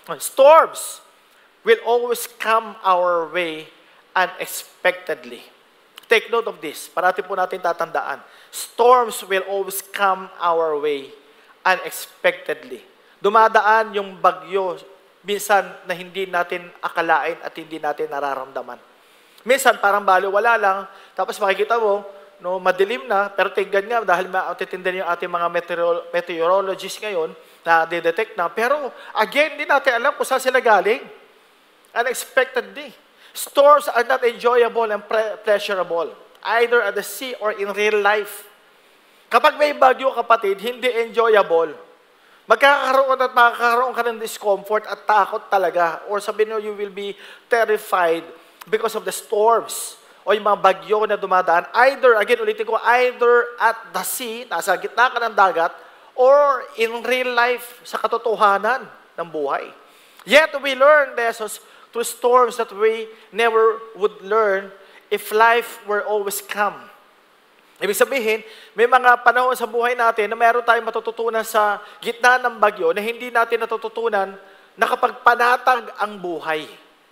Storms will always come our way unexpectedly. Take note of this. Parati po natin tatandaan. Storms will always come our way unexpectedly. Dumadaan yung bagyo minsan na hindi natin akalain at hindi natin nararamdaman. Minsan parang baliwala lang, tapos makikita mo, no, madilim na, pero tingnan nga, dahil matitindan yung ating mga meteoro- meteorologists ngayon, na de-detect na, pero again, hindi natin alam kung saan sila galing. Unexpectedly. Storms are not enjoyable and pre- pleasurable, either at the sea or in real life. Kapag may bagyo, kapatid, hindi enjoyable. Magkakaroon at makakaroon ka ng discomfort at takot talaga, or sabihin mo, you will be terrified because of the storms o yung mga bagyo na dumadaan, either, again, ulitin ko, either at the sea, nasa gitna ka ng dagat, or in real life, sa katotohanan ng buhay. Yet, we learn lessons through storms that we never would learn if life were always calm. Ibig sabihin, may mga panahon sa buhay natin na mayroon tayong matututunan sa gitna ng bagyo na hindi natin natututunan na kapag panatag ang buhay.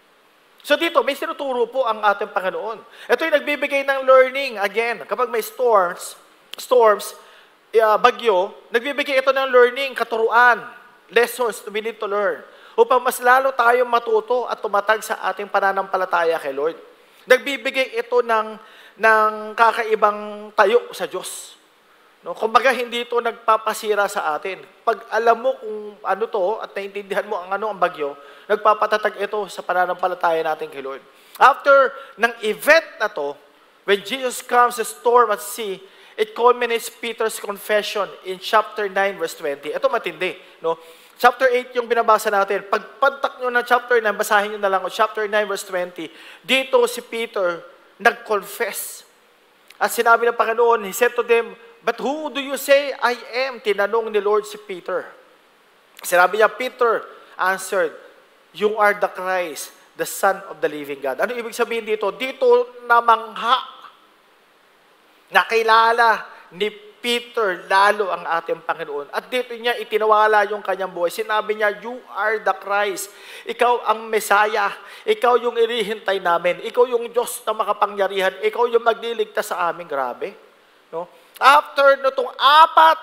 So dito, may sinuturo po ang ating Panginoon. Ito yung nagbibigay ng learning. Again, kapag may storms, storms, uh, bagyo, nagbibigay ito ng learning, katuruan. lessons we need to learn upang mas lalo tayong matuto at tumatag sa ating pananampalataya kay Lord. Nagbibigay ito ng, ng kakaibang tayo sa Diyos. No? Kumbaga, hindi ito nagpapasira sa atin. Pag alam mo kung ano to at naintindihan mo ang ano ang bagyo, nagpapatatag ito sa pananampalataya natin kay Lord. After ng event na to, when Jesus comes to storm at sea, it culminates Peter's confession in chapter nine, verse twenty. Ito matindi. No? Chapter eight yung binabasa natin. Pagpantak nyo ng chapter nine, basahin nyo na lang o chapter nine, verse twenty. Dito si Peter nag-confess. At sinabi ng Panginoon, He said to them, "But who do you say I am?" Tinanong ni Lord si Peter. Sinabi niya, Peter answered, "You are the Christ, the Son of the living God." Ano ibig sabihin dito? Dito namangha, nakilala ni Peter lalo ang ating Panginoon. At dito niya itinawala yung kanyang buhay. Sinabi niya, "You are the Christ." Ikaw ang Messiah. Ikaw yung irihintay namin. Ikaw yung Diyos na makapangyarihan. Ikaw yung magliligtas sa amin. Grabe. No? After nitong apat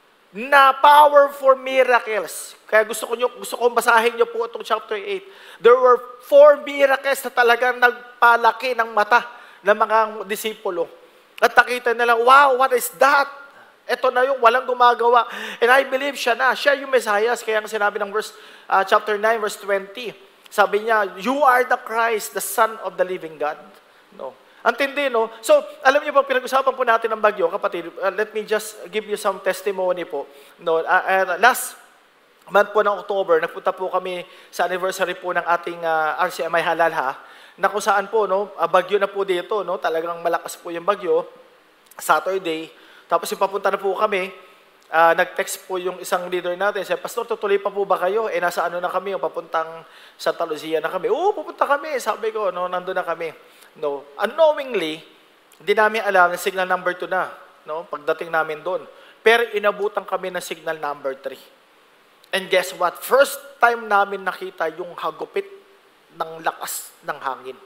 na powerful miracles, kaya gusto ko nyo, gusto kong basahin nyo po itong chapter eight. There were four miracles na talagang nagpalaki ng mata ng mga disipulo. At nakita nila, wow, what is that? Ito na yung walang gumagawa. And I believe siya na. Siya yung Messiah. Kaya ang sinabi ng verse, uh, chapter nine, verse twenty. Sabi niya, "You are the Christ, the Son of the living God." No. Antindi, no? So, alam niyo po, pinag-usapan po natin ng bagyo, kapatid. Uh, let me just give you some testimony po. No, uh, uh, last month po ng October, nagpunta po kami sa anniversary po ng ating uh, R C M I Halalha, na kung saan po, no, uh, bagyo na po dito, no? Talagang malakas po yung bagyo. Saturday. Tapos yung papunta na po kami, uh, nag-text po yung isang leader natin. Sabi, "Pastor, tutuloy pa po ba kayo?" Eh, nasa ano na kami, yung papuntang Santa Lucia na kami. "Oo, pupunta kami." Sabi ko, no, nandun na kami. No, unknowingly, hindi namin alam na signal number two na, no, pagdating namin doon. Pero inabutan kami ng signal number three. And guess what? First time namin nakita yung hagupit ng lakas ng hangin.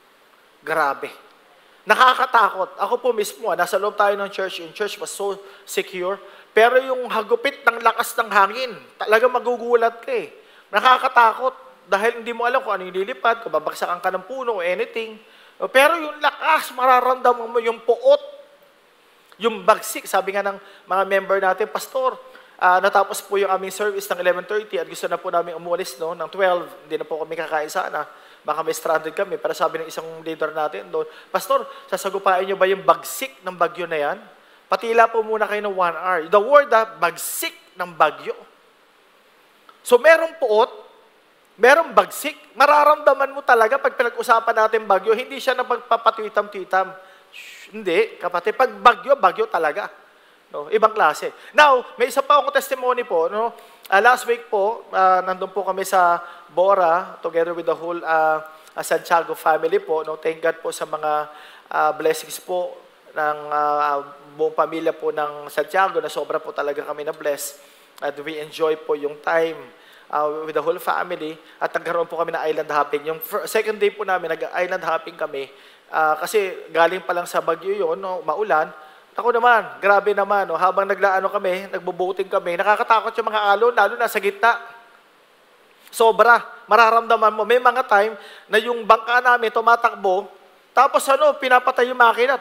Grabe. Nakakatakot. Ako po mismo, nasa loob tayo ng church. Yung church was so secure. Pero yung hagupit ng lakas ng hangin, talaga magugulat ka eh. Nakakatakot. Dahil hindi mo alam kung ano yung lilipad, kung babagsakan ka ng puno o anything. Pero yung lakas, mararamdaman mo yung puot, yung bagsik. Sabi nga ng mga member natin, "Pastor, uh, natapos po yung aming service ng eleven thirty at gusto na po namin umulis, no, ng twelve. Hindi na po kami kakain sana. Baka may stranded kami." Pero sabi ng isang leader natin doon, "Pastor, sasagupain niyo ba yung bagsik ng bagyo na yan? Patila po muna kayo ng one hour. The word, ah, bagsik ng bagyo. So merong puot, merong bagsik. Mararamdaman mo talaga pag pinag-usapan natin bagyo, hindi siya na pagpapatwitam-twitam. Hindi, kapatid. Pag bagyo, bagyo talaga. No, ibang klase. Now, may isa pa akong testimony po. No? Uh, last week po, uh, nandun po kami sa Bora, together with the whole uh, uh, Santiago family po. No? Thank God po sa mga uh, blessings po ng uh, buong pamilya po ng Santiago na sobra po talaga kami na bless. At we enjoy po yung time uh, with the whole family. At nagkaroon po kami ng island hopping. Yung first, second day po namin, nag-island hopping kami. Uh, kasi galing pa lang sa Bagyo yun, no? Maulan. Ako naman, grabe naman, no? Habang naglaano kami, nagbo-boating kami, nakakatakot yung mga alon, lalo na sa gitna. Sobra, mararamdaman mo. May mga time na yung bangka namin tumatakbo, tapos ano, pinapatay yung makina,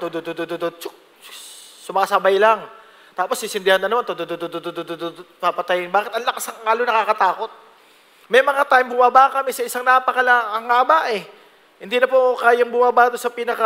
sumasabay lang. Tapos sisindihan na naman, papatayin. Bakit? Ang lakas ng alon, nakakatakot. May mga time, bumaba kami sa isang napakala, ang ngaba eh. Hindi na po kayang bumaba doon sa pinaka...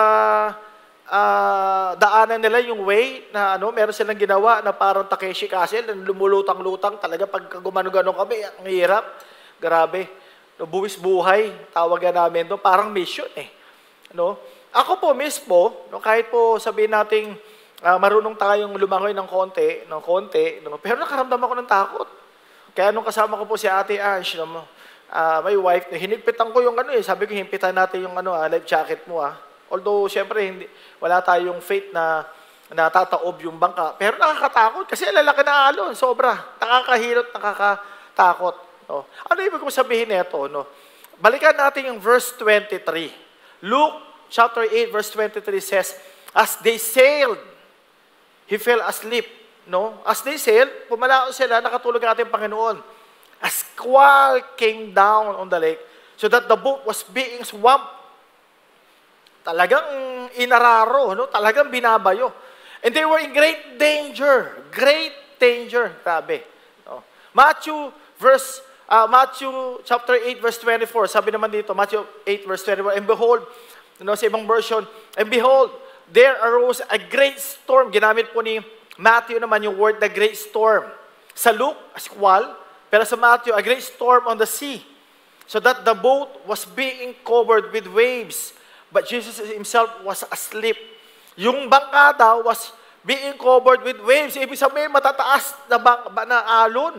Uh, daanan nila yung way na ano, meron silang ginawa na parang Takeshi Castle, na lumulutang-lutang talaga pag gumano-gano kami, ang hirap, grabe, no, buwis buhay, tawagan namin doon, parang mission eh. No? Ako po mismo, no, kahit po sabihin nating uh, marunong tayong lumangoy ng konti, ng konti, no, pero nakaramdam ako ng takot. Kaya nung kasama ko po si Ate Ange, no, uh, my wife, hinigpitan ko yung ano eh, sabi ko, himpitan natin yung ano, ah, life jacket mo ah. Although, siyempre, hindi, wala tayong faith na natataob yung bangka. Pero nakakatakot kasi lalaki na alon, sobra. Nakakahirot, nakakatakot. No? Ano ibig kong sabihin nito? No? Balikan natin yung verse twenty-three. Luke chapter eight, verse twenty-three says, "As they sailed, he fell asleep." No? As they sailed, pumalao sila, nakatulog ang ating Panginoon. squall came down on the lake so that the boat was being swamped. Talagang inararo, no? Talagang binabayo. And they were in great danger. Great danger. Grabe. No? Matthew verse uh, Matthew chapter eight verse twenty-four. Sabi naman dito, Matthew eight verse twenty-four. And behold, you know, sa ibang version, and behold, there arose a great storm. Ginamit po ni Matthew naman yung word na great storm. Sa Luke, a squall. Pero sa Matthew, a great storm on the sea. So that the boat was being covered with waves. But Jesus himself was asleep. Yung bangka daw was being covered with waves. Ibig sabihin, matataas na, bang, na alon.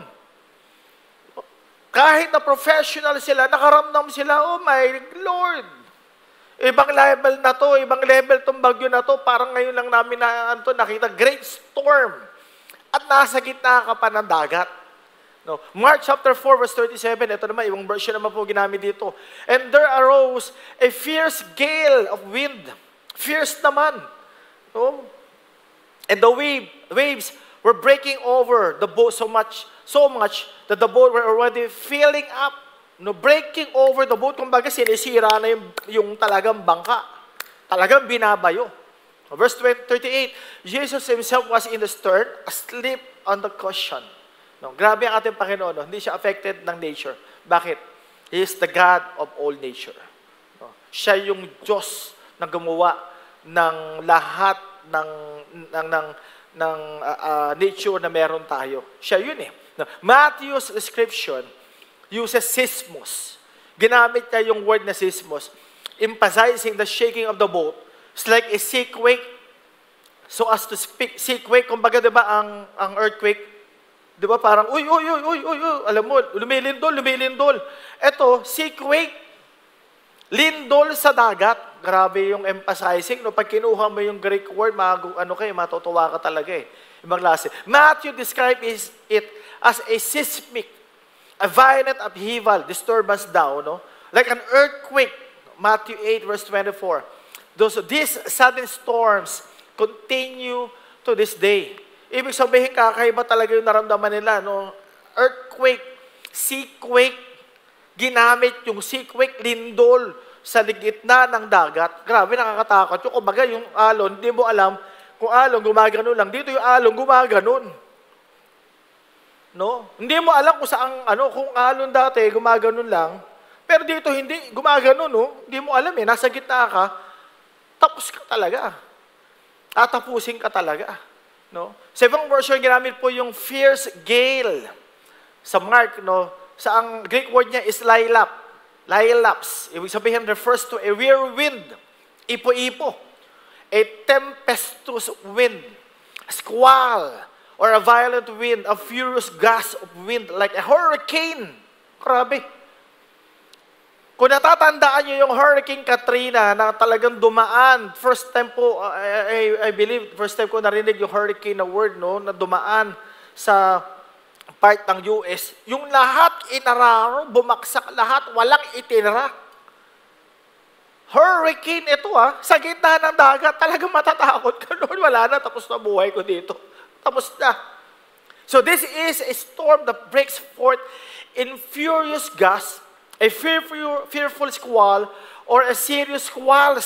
Kahit na professional sila, nakaramdam sila, oh my Lord. Ibang level na to, ibang level tong bagyo na to. Parang ngayon lang namin na, ano, nakita, great storm. At nasa gitna ka pa ng dagat. No. Mark chapter four verse thirty-seven, ito naman, ibang version naman po ginamit dito. And there arose a fierce gale of wind. Fierce naman. No? And the wave, waves were breaking over the boat so much, so much that the boat were already filling up. No, breaking over the boat, kumbaga sinisira na yung, yung talagang bangka. Talagang binabayo. Verse thirty-eight, Jesus himself was in the stern, asleep on the cushion. No, grabe ang ating Panginoon, no? Hindi siya affected ng nature. Bakit? He is the God of all nature. No? Siya yung Diyos na gumawa ng lahat ng ng ng, ng uh, uh, nature na meron tayo. Siya yun eh. No? Matthew's description uses sismos. Ginamit niya yung word na sismos, emphasizing the shaking of the boat. It's like a sea quake. So as to speak, sea quake, kumbaga diba ang, ang earthquake, di ba parang, uy, uy, uy, uy, uy, uy, alam mo, lumilindol, lumilindol. Ito, sea quake, lindol sa dagat. Grabe yung emphasizing. No? Pag kinuha mo yung Greek word, mag, ano kayo, matutuwa ka talaga eh. Ibang klase. Matthew describes it as a seismic, a violent upheaval, disturbance daw, no? Like an earthquake. Matthew eight verse twenty-four. Those, these sudden storms continue to this day. Ibig sabihin, kakaiba talaga yung naramdaman nila. No? Earthquake, seaquake, ginamit yung seaquake, lindol sa gitna ng dagat. Grabe, nakakatakot. Yung kumbaga, yung alon, hindi mo alam kung alon, gumaganon lang. Dito yung alon, gumaganon. No? Hindi mo alam kung saan, ano, kung alon dati, gumaganon lang. Pero dito, hindi, gumaganon, no? Hindi mo alam eh, nasa gitna ka, tapos ka talaga. Tatapusin ka talaga. No? Sa ibang version, ginamit po yung fierce gale. Sa Mark, no? Sa ang Greek word niya is lailap. Lailaps. Ibig sabihin, refers to a whirlwind. Ipo-ipo. A tempestuous wind. A squall. Or a violent wind. A furious gust of wind. Like a hurricane. Grabe. Kung natatandaan nyo yung Hurricane Katrina na talagang dumaan, first time po, uh, I, I believe, first time ko narinig yung hurricane na word, no, na dumaan sa part ng U S, yung lahat inararo, bumaksak lahat, walang itinira. Hurricane ito ah, sa gitna ng dagat, talagang matatakot ka noon, wala na, tapos na buhay ko dito. Tapos na. So this is a storm that breaks forth in furious gusts, a fearful, fearful squall, or a serious squalls.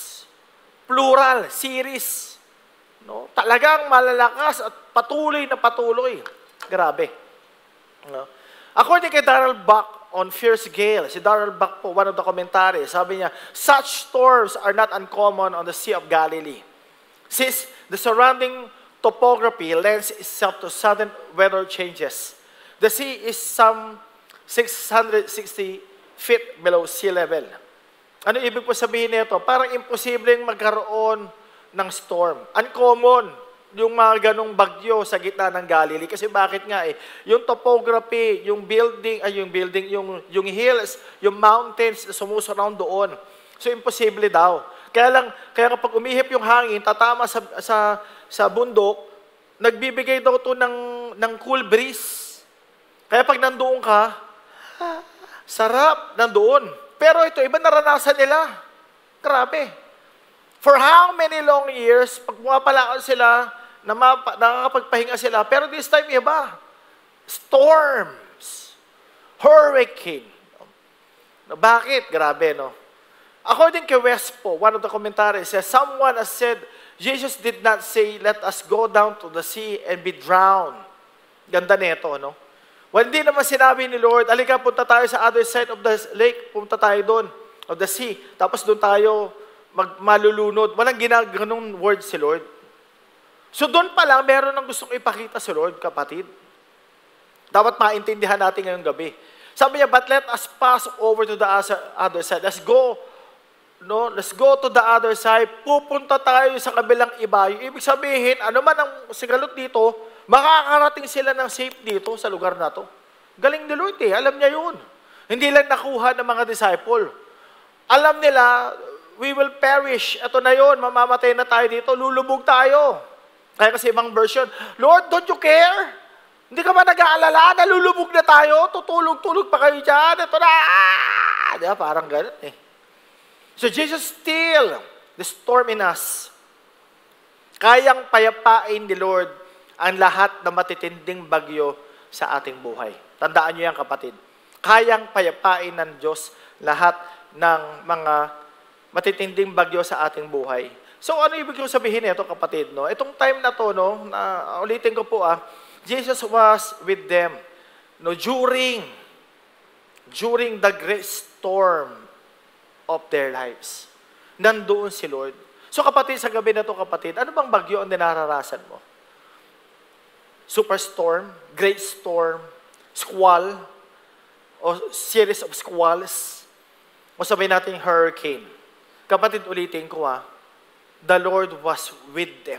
Plural, series. No? Talagang malalakas at patuloy na patuloy. Grabe. No? According kay Darrell Buck on Fierce Gale, si Darrell Buck po, one of the commentaries, sabi niya, such storms are not uncommon on the Sea of Galilee, since the surrounding topography lends itself to sudden weather changes. The sea is some six hundred sixty feet below sea level. Ano ibig po sabihin nito? Parang imposibleng magkaroon ng storm. Uncommon yung mga ganong bagyo sa gitna ng Galilee. Kasi bakit nga eh? Yung topography, yung building, ay yung building, yung, yung hills, yung mountains na sumusurround doon. So imposible daw. Kaya lang, kaya kapag umihip yung hangin, tatama sa, sa, sa bundok, nagbibigay daw to ng, ng cool breeze. Kaya pag nandoon ka, sarap, nandoon. Pero ito, iba naranasan nila. Grabe. For how many long years, pag pumapalaan sila, na nakakapagpahinga sila, pero this time iba. Storms. Hurricane. No, bakit? Grabe, no? According to West po, one of the commentaries says, someone has said, Jesus did not say, let us go down to the sea and be drowned. Ganda nito, no? Well, hindi naman sinabi ni Lord, alika, punta tayo sa other side of the lake, punta tayo doon, of the sea. Tapos doon tayo mag malulunod. Walang ginaganong word si Lord. So doon pa lang, meron ng gustong ipakita si Lord, kapatid. Dapat maintindihan natin ngayong gabi. Sabi niya, but let us pass over to the other side. Let's go, no? Let's go to the other side. Pupunta tayo sa kabilang ibayo. Ibig sabihin, ano man ang sigalot dito, makakarating sila ng safe dito sa lugar na to. Galing ni Lord eh, alam niya yun. Hindi lang nakuha ng mga disciple. Alam nila, we will perish. Ito na yun, mamamatay na tayo dito, lulubog tayo. Kaya kasi ibang version, Lord, don't you care? Hindi ka ba nag-aalala? Nalulubog na tayo? Tutulog-tulog pa kayo dyan? Ito na! Di ba? Parang ganun eh. So Jesus still the storm in us. Kayang payapain ni Lord ang lahat ng matitinding bagyo sa ating buhay. Tandaan niyo yan, kapatid. Kayang payapain ng Diyos lahat ng mga matitinding bagyo sa ating buhay. So ano ibig kong sabihin nito, kapatid? No? Itong time na to, no, na, ulitin ko po ah, Jesus was with them no, during, during the great storm of their lives. Nandoon si Lord. So kapatid, sa gabi na to, kapatid, ano bang bagyo ang dinararasan mo? Superstorm, great storm, squall, o series of squalls, o sabihin natin hurricane. Kapatid, ulitin ko ah, the Lord was with them.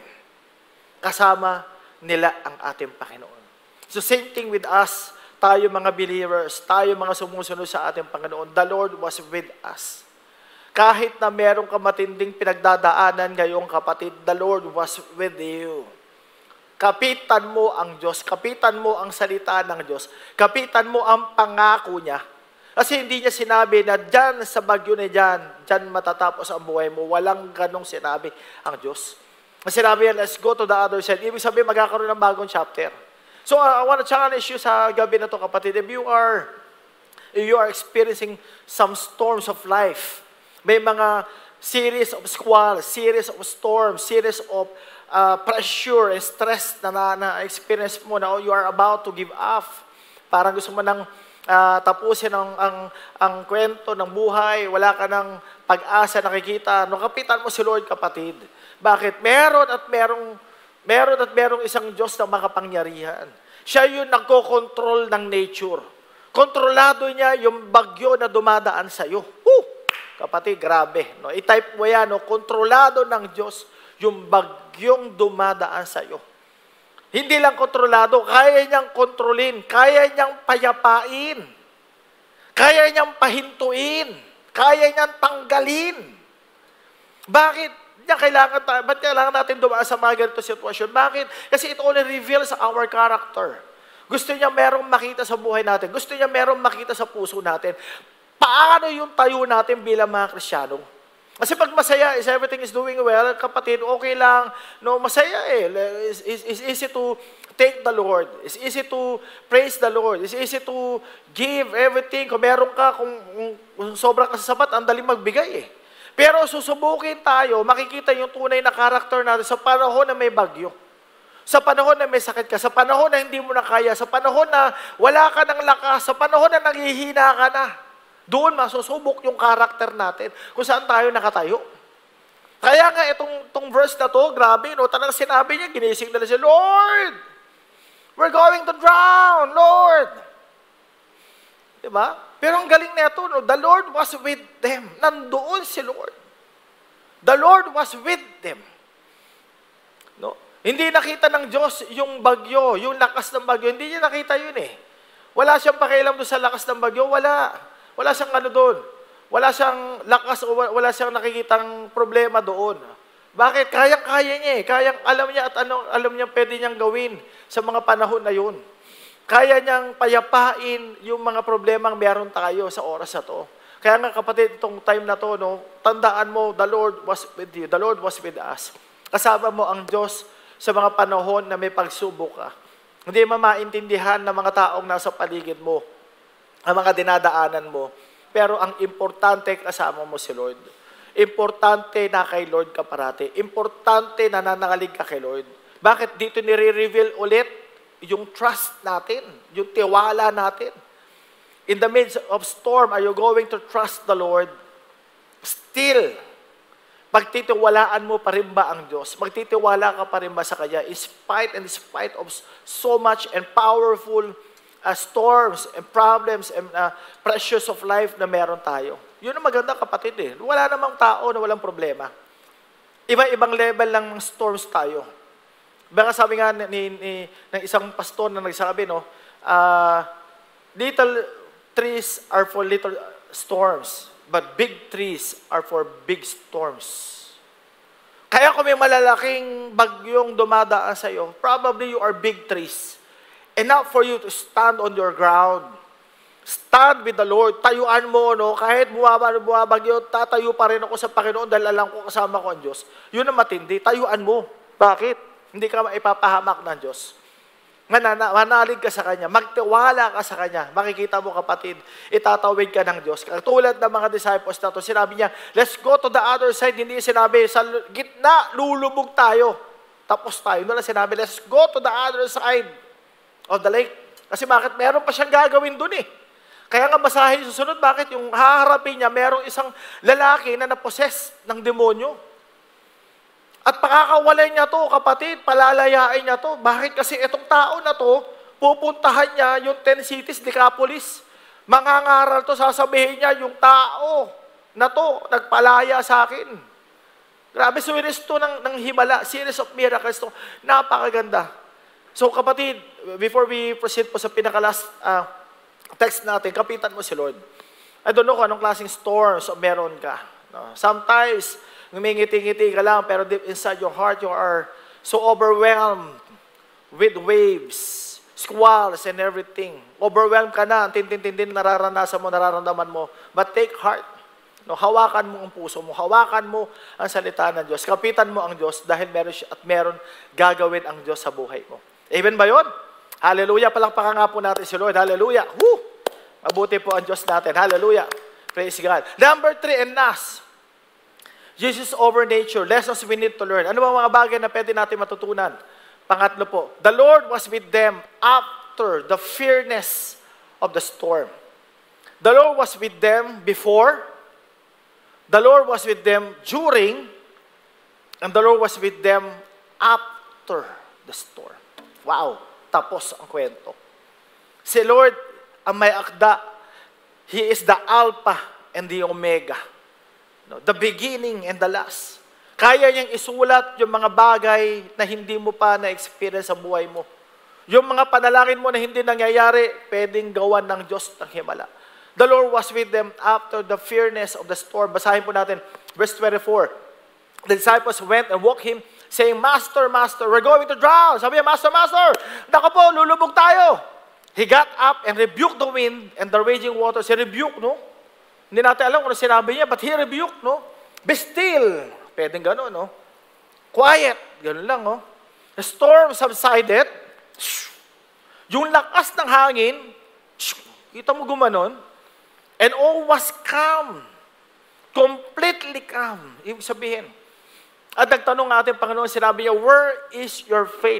Kasama nila ang ating Panginoon. So same thing with us, tayo mga believers, tayo mga sumusunod sa ating Panginoon, the Lord was with us. Kahit na meron ka matinding pinagdadaanan ngayong kapatid, the Lord was with you. Kapitan mo ang Diyos, kapitan mo ang salita ng Diyos, kapitan mo ang pangako niya. Kasi hindi niya sinabi na dyan sa bagyo na dyan, dyan matatapos ang buhay mo. Walang ganong sinabi ang Diyos. Sinabi yan, let's go to the other side. Ibig sabihin, magkakaroon ng bagong chapter. So, uh, I want to challenge you sa gabi na to, kapatid. If you are, if you are experiencing some storms of life, may mga series of squalls, series of storms, series of uh, pressure and stress na na-experience mo na you are about to give up. Parang gusto mo nang uh, tapusin ang, ang, ang kwento ng buhay, wala ka ng pag-asa nakikita. No, kapitan mo si Lord, kapatid. Bakit? Meron at merong, meron at merong isang Diyos na makapangyarihan. Siya yung nagko-control ng nature. Kontrolado niya yung bagyo na dumadaan sa iyo. Woo! Kapatid, grabe. No? I-type mo yan, no? Kontrolado ng Diyos yung bagyong dumadaan sa iyo. Hindi lang kontrolado, kaya niyang kontrolin, kaya niyang payapain, kaya niyang pahintuin, kaya niyang tanggalin. Bakit? Niya kailangan, ba't kailangan natin dumaan sa mga ganito sitwasyon? Bakit? Kasi it only reveals our character. Gusto niya merong makita sa buhay natin. Gusto niya merong makita sa puso natin. Paano yung tayo natin bilang mga Kristiyano? Kasi pag masaya, is everything is doing well, kapatid, okay lang. No, masaya eh. It's, it's, it's easy to thank the Lord. It's easy to praise the Lord. It's easy to give everything. Kung meron ka, kung, kung sobrang kasasapat, ang daling magbigay eh. Pero susubukin tayo, makikita yung tunay na karakter natin sa panahon na may bagyo. Sa panahon na may sakit ka, sa panahon na hindi mo na kaya, sa panahon na wala ka ng lakas, sa panahon na naghihina ka na. Doon masusubok yung karakter natin kung saan tayo nakatayo. Kaya nga itong, itong verse na to, grabe, no? Talagang sinabi niya, ginising nila siya, Lord, we're going to drown, Lord. Diba? Pero ang galing na ito, no? The Lord was with them. Nandoon si Lord. The Lord was with them. No? Hindi nakita ng Diyos yung bagyo, yung lakas ng bagyo. Hindi niya nakita yun eh. Wala siyang pakialam doon sa lakas ng bagyo. Wala. Wala siyang ano doon. Wala siyang lakas o wala siyang nakikitang problema doon. Bakit? Kayang-kaya niya eh. Kayang alam niya at ano, alam niya pwede niyang gawin sa mga panahon na yun. Kaya niyang payapain yung mga problemang meron tayo sa oras na to. Kaya nga kapatid, itong time na to, no, tandaan mo, the Lord was with you. The Lord was with us. Kasama mo ang Diyos sa mga panahon na may pagsubok ka. Hindi mo maintindihan ng mga taong nasa paligid mo. ang mga dinadaanan mo. Pero ang importante, kasama mo si Lord. Importante na kay Lord ka parati. Importante na nanangalig ka kay Lord. Bakit dito nire-reveal ulit yung trust natin, yung tiwala natin? In the midst of storm, are you going to trust the Lord? Still, pagtitiwalaan mo pa rin ba ang Diyos? Magtitiwala ka pa rin ba sa Kanya? In spite and in spite of so much and powerful uh, storms and problems and uh, pressures of life na meron tayo. Yun ang maganda, kapatid eh. Wala namang tao na walang problema. Iba-ibang level lang ng storms tayo. Baka sabi nga ni, ni, ng isang pastor na nagsabi, no, uh, little trees are for little storms, but big trees are for big storms. Kaya kung may malalaking bagyong dumadaan sa iyo, probably you are big trees. Enough for you to stand on your ground. Stand with the Lord. Tayuan mo, no? Kahit bumaba, bumabagyo, tatayo pa rin ako sa Panginoon dahil alam ko kasama ko ang Diyos. Yun ang matindi. Tayuan mo. Bakit? Hindi ka maipapahamak ng Diyos. Manana, manalig ka sa Kanya. Magtiwala ka sa Kanya. Makikita mo, kapatid, itatawid ka ng Diyos. Tulad ng mga disciples na to, sinabi niya, let's go to the other side. Hindi sinabi, sa gitna, lulubog tayo. Tapos tayo. Doon na sinabi, let's go to the other side of the lake. Kasi bakit? Meron pa siyang gagawin doon eh. Kaya nga basahin susunod, bakit? Yung haharapin niya, merong isang lalaki na naposes ng demonyo. At pakakawalay niya to, kapatid, palalayain niya to. Bakit? Kasi itong tao na to, pupuntahan niya yung ten cities, Decapolis. Mangangaral to, sasabihin niya, yung tao na to, nagpalaya sa akin. Grabe, series to ng, ng himala, series of miracles to. Napakaganda. So kapatid, before we proceed po sa pinakalas uh, text natin, kapitan mo si Lord. I don't know kung anong klaseng storms o meron ka. No? Sometimes, ngumingiti-ngiti ka lang, pero deep inside your heart, you are so overwhelmed with waves, squalls, and everything. Overwhelmed ka na, tintin-tintin, nararanasan mo, nararamdaman mo. But take heart. No, hawakan mo ang puso mo, hawakan mo ang salita ng Diyos. Kapitan mo ang Diyos dahil meron siya at meron gagawin ang Diyos sa buhay mo. Amen ba yun? Hallelujah. Palakpakan nga po natin si Lord. Hallelujah. Woo! Mabuti po ang Diyos natin. Hallelujah. Praise God. Number three, and last, Jesus over nature. Lessons we need to learn. Ano ba mga bagay na pwede natin matutunan? Pangatlo po, the Lord was with them after the fierceness of the storm. The Lord was with them before, the Lord was with them during, and the Lord was with them after the storm. Wow, tapos ang kwento. Si Lord ang may akda. He is the Alpha and the Omega. No, the beginning and the last. Kaya niyang isulat yung mga bagay na hindi mo pa na-experience sa buhay mo. Yung mga panalangin mo na hindi nangyayari, pwedeng gawan ng Diyos ng himala. The Lord was with them after the fierceness of the storm. Basahin po natin, verse twenty-four. The disciples went and woke him, saying, Master, Master, we're going to drown. Sabi niya, Master, Master, naku po, lulubog tayo. He got up and rebuked the wind and the raging waters. He rebuked, no? Hindi natin alam kung ano sinabi niya, but he rebuked, no? Be still. Pwedeng gano'n, no? Quiet. Gano'n lang, no? The storm subsided. Yung lakas ng hangin, kita mo gumanon, and all was calm. Completely calm. Ibig sabihin. At nagtanong natin, Panginoon, sinabi niya, where is your faith?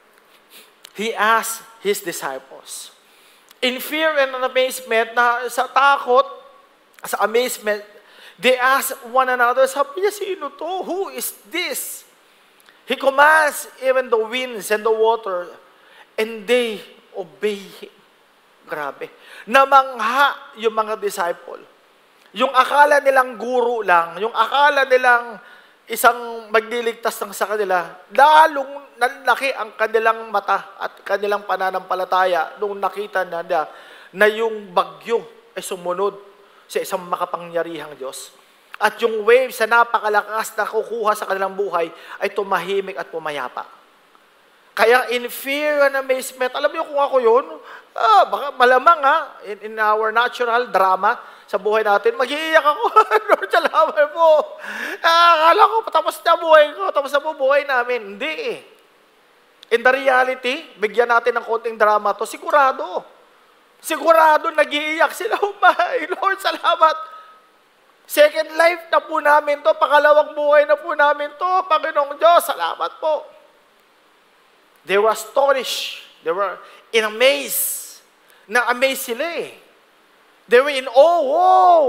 He asked his disciples. In fear and amazement, na sa takot, sa amazement, they asked one another, sabi niya, sino to? Who is this? He commands even the winds and the water, and they obey him. Grabe. Namangha yung mga disciple. Yung akala nilang guro lang, yung akala nilang isang magliligtas ng sa kanila, lalong nalaki ang kanilang mata at kanilang pananampalataya nung nakita na na yung bagyo ay sumunod sa isang makapangyarihang Diyos. At yung waves na napakalakas na kukuha sa kanilang buhay ay tumahimik at pumayapa. Kaya in fear and amazement, alam niyo kung ako yun, ah, baka malamang ha, in, in our natural drama, sa buhay natin, mag-iiyak ako. Lord, salamat po. Ah, akala ko, tapos na buhay ko, tapos na po buhay namin. Hindi eh. In the reality, bigyan natin ng konting drama to, sigurado. Sigurado nag-iiyak sila, oh my Lord, salamat. Second life na po namin to, pangalawang buhay na po namin to, Panginoong Diyos, salamat po. They were astonished. They were in amaze. Na-amaze sila eh. They were in awe. Wow!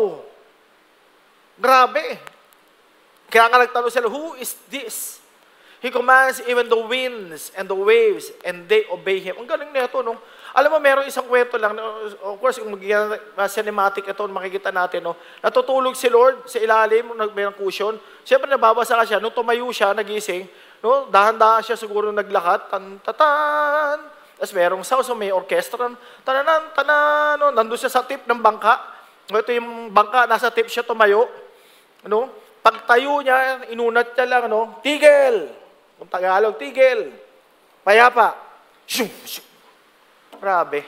Grabe. Kaya nga nagtanong sila, who is this? He commands even the winds and the waves, and they obey Him. Ang galing na ito, no? Alam mo, meron isang kwento lang. Of course, kung magiging cinematic ito, makikita natin, no? Natutulog si Lord sa ilalim, mayroong cushion. Siyempre, nababasa ka siya. Nung tumayo siya, nagising, no? Dahan-dahan siya siguro naglakat. Tan-tatan! Tapos merong sound, so may orchestra. Tananan, tanan, no? Nandun siya sa tip ng bangka. Ito yung bangka, nasa tip siya tumayo. No? Pagtayo niya, inunat niya lang, no? Tigil! Kung Tagalog, tigil. Payapa. Shum, shum. Grabe.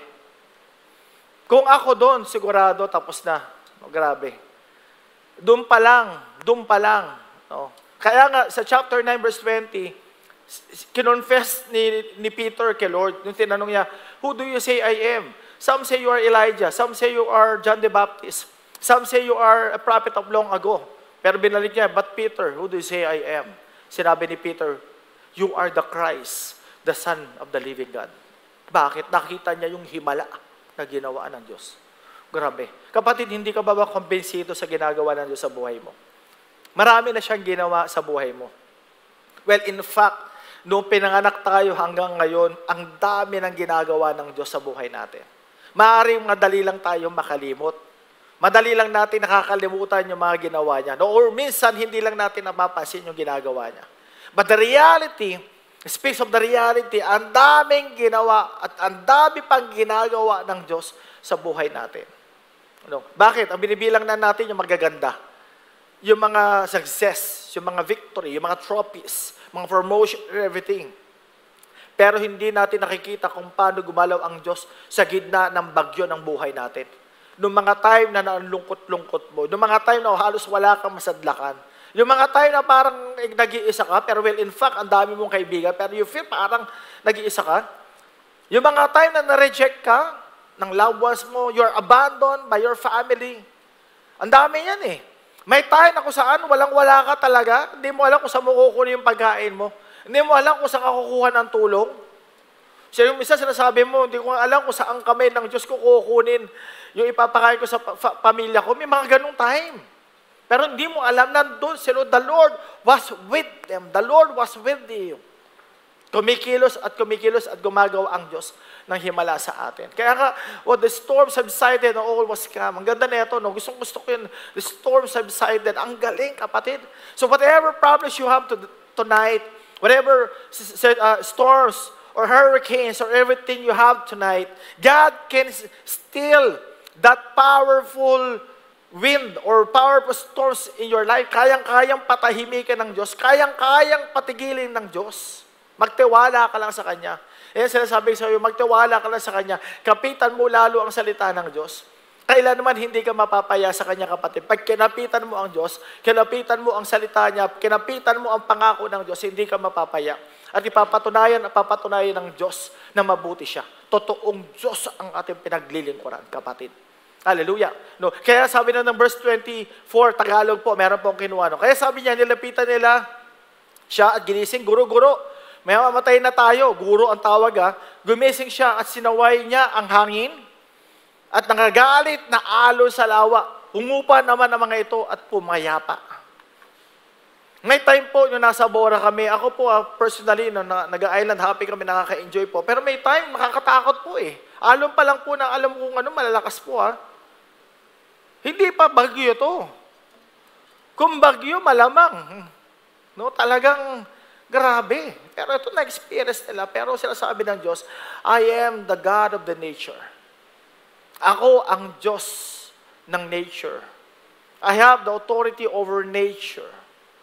Kung ako doon, sigurado, tapos na. No, grabe. Doon pa lang, doon pa lang. No? Kaya nga, sa chapter nine, verse twenty, kinonfess ni, ni Peter kay Lord, yung tinanong niya, who do you say I am? Some say you are Elijah. Some say you are John the Baptist. Some say you are a prophet of long ago. Pero binalik niya, but Peter, who do you say I am? Sinabi ni Peter, you are the Christ, the Son of the living God. Bakit? Nakita niya yung himala na ginawa ng Diyos. Grabe. Kapatid, hindi ka ba ba kumbinsido sa ginagawa ng Diyos sa buhay mo? Marami na siyang ginawa sa buhay mo. Well, in fact, noong pinanganak tayo hanggang ngayon, ang dami ng ginagawa ng Diyos sa buhay natin. Maaaring madali lang tayo makalimot. Madali lang natin nakakalimutan yung mga ginawa niya. No? Or minsan, hindi lang natin napapansin yung ginagawa niya. But the reality, speaks of the reality, ang daming ginawa at ang dami pang ginagawa ng Diyos sa buhay natin. No? Bakit? Ang binibilang na natin yung magaganda. Yung mga success, yung mga victory, yung mga trophies, mga promotion, everything. Pero hindi natin nakikita kung paano gumalaw ang Diyos sa gitna ng bagyo ng buhay natin. Noong mga time na nalungkot-lungkot mo, noong mga time na halos wala kang masadlakan, yung mga time na parang eh, nag-iisa ka, pero well, in fact, ang dami mong kaibigan, pero you feel parang nag-iisa ka. Yung mga time na na-reject ka ng loved ones mo, you're abandoned by your family. Ang dami yan eh. May time na kung saan walang-wala ka talaga, hindi mo alam kung saan mo kukunin yung pagkain mo. Hindi mo alam kung saan ka kukuha ng tulong. So yung isa sinasabi mo, hindi ko alam kung saan kami ng Diyos ko kukunin yung ipapakain ko sa pa- fa- pamilya ko. May mga ganung time. Pero hindi mo alam, nandun sila, the Lord was with them. The Lord was with you. Kumikilos at kumikilos at gumagawa ang Diyos ng himala sa atin. Kaya nga, when the storm subsided, all was calm. Ang ganda na ito, no? Gustong gusto ko yun. The storm subsided. Ang galing, kapatid. So whatever problems you have to, tonight, whatever uh, storms or hurricanes or everything you have tonight, God can still that powerful wind or powerful storms in your life, kayang-kayang patahimikan ng Diyos, kayang-kayang patigilin ng Diyos. Magtiwala ka lang sa Kanya. Ayan sinasabi sa iyo, magtiwala ka lang sa Kanya. Kapitan mo lalo ang salita ng Diyos. Kailan naman hindi ka mapapaya sa Kanya, kapatid. Pag kinapitan mo ang Diyos, kinapitan mo ang salita Niya, kinapitan mo ang pangako ng Diyos, hindi ka mapapaya. At ipapatunayan at papatunayan ng Diyos na mabuti siya. Totoong Diyos ang ating pinaglilingkuran, kapatid. Hallelujah. No, kaya sabi na ng verse twenty-four, Tagalog po, meron pong kinuha. No? Kaya sabi niya, nilapitan nila siya at ginising, guro, guro. May mamatay na tayo. Guro ang tawag ha. Gumising siya at sinaway niya ang hangin at nangagalit na alon sa lawa. Humupa naman ang mga ito at pumayapa. May time po, nung nasa Bora kami, ako po uh, personally, no, na, nag-island happy kami, nakaka-enjoy po. Pero may time, nakakatakot po eh. Alon pa lang po na alam kung ano, malalakas po ha. Hindi pa bagyo to. Kung bagyo, malamang. No, talagang grabe. Pero ito na-experience nila. Pero sila sabi ng Diyos, I am the God of the nature. Ako ang Diyos ng nature. I have the authority over nature.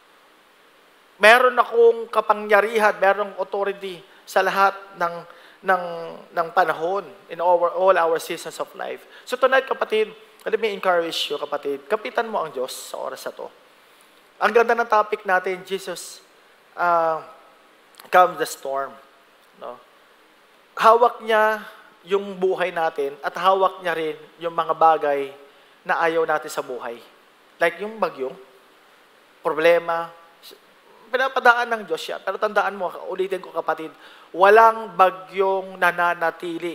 Meron akong kapangyarihan, merong authority sa lahat ng ng ng panahon in our, all our seasons of life. So tonight, kapatid, let me encourage you, kapatid, kapitan mo ang Diyos sa oras na to. Ang ganda ng topic natin, Jesus, uh, calm the storm. No? Hawak niya yung buhay natin at hawak niya rin yung mga bagay na ayaw natin sa buhay. Like yung bagyo, problema, pinapadaan ng Diyos siya. Pero tandaan mo, ulitin ko kapatid, walang bagyong nananatili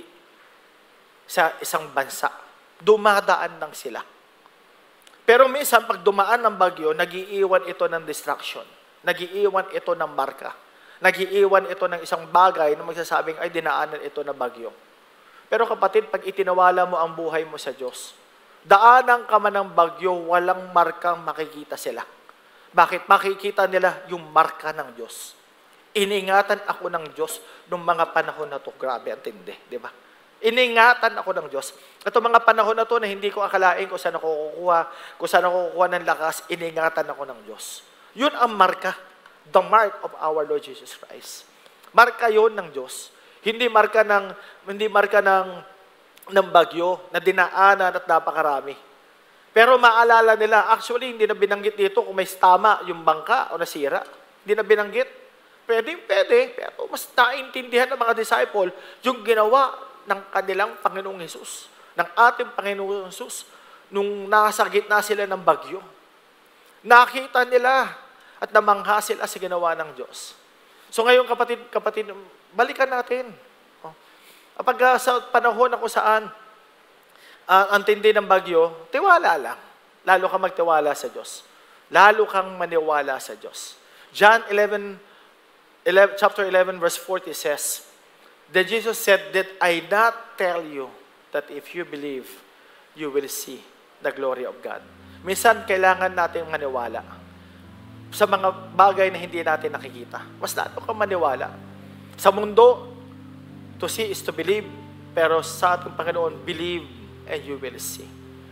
sa isang bansa. Dumadaan lang sila. Pero minsan, pag dumaan ng bagyo, nagiiwan ito ng distraction. Nagiiwan ito ng marka. Nagiiwan ito ng isang bagay na magsasabing, ay, dinaanan ito na bagyo. Pero kapatid, pag itinawala mo ang buhay mo sa Diyos, daanan ka man ng bagyo, walang markang makikita sila. Bakit? Makikita nila yung marka ng Diyos. Iningatan ako ng Diyos nung mga panahon na to. Grabe, ang tindi, di ba? Iningatan ako ng Diyos. Ito mga panahon na to na hindi ko akalain kung saan ako kukuha, kung saan ako kukuha ng lakas, iningatan ako ng Diyos. Yun ang marka. The mark of our Lord Jesus Christ. Marka yun ng Diyos. Hindi marka ng, hindi marka ng, ng bagyo na dinaanan at napakarami. Pero maalala nila, actually, hindi na binanggit dito kung may tama yung bangka o nasira. Hindi na binanggit. Pwede, pwede. Pero mas naintindihan ng mga disciple yung ginawa ng kanilang Panginoong Hesus, ng ating Panginoong Hesus, nung nasa gitna sila ng bagyo. Nakita nila at namangha sila sa ginawa ng Diyos. So ngayon, kapatid, kapatid, balikan natin. Kapag uh, sa panahon na kung saan Uh, ang tindi ng bagyo, tiwala lang. Lalo kang magtiwala sa Diyos. Lalo kang maniwala sa Diyos. John eleven, eleven, chapter eleven, verse forty says, Then Jesus said, Did I not tell you that if you believe, you will see the glory of God? Minsan, kailangan natin maniwala sa mga bagay na hindi natin nakikita. Mas lalo kang maniwala. Sa mundo, to see is to believe, pero sa ating Panginoon, believe and you will see.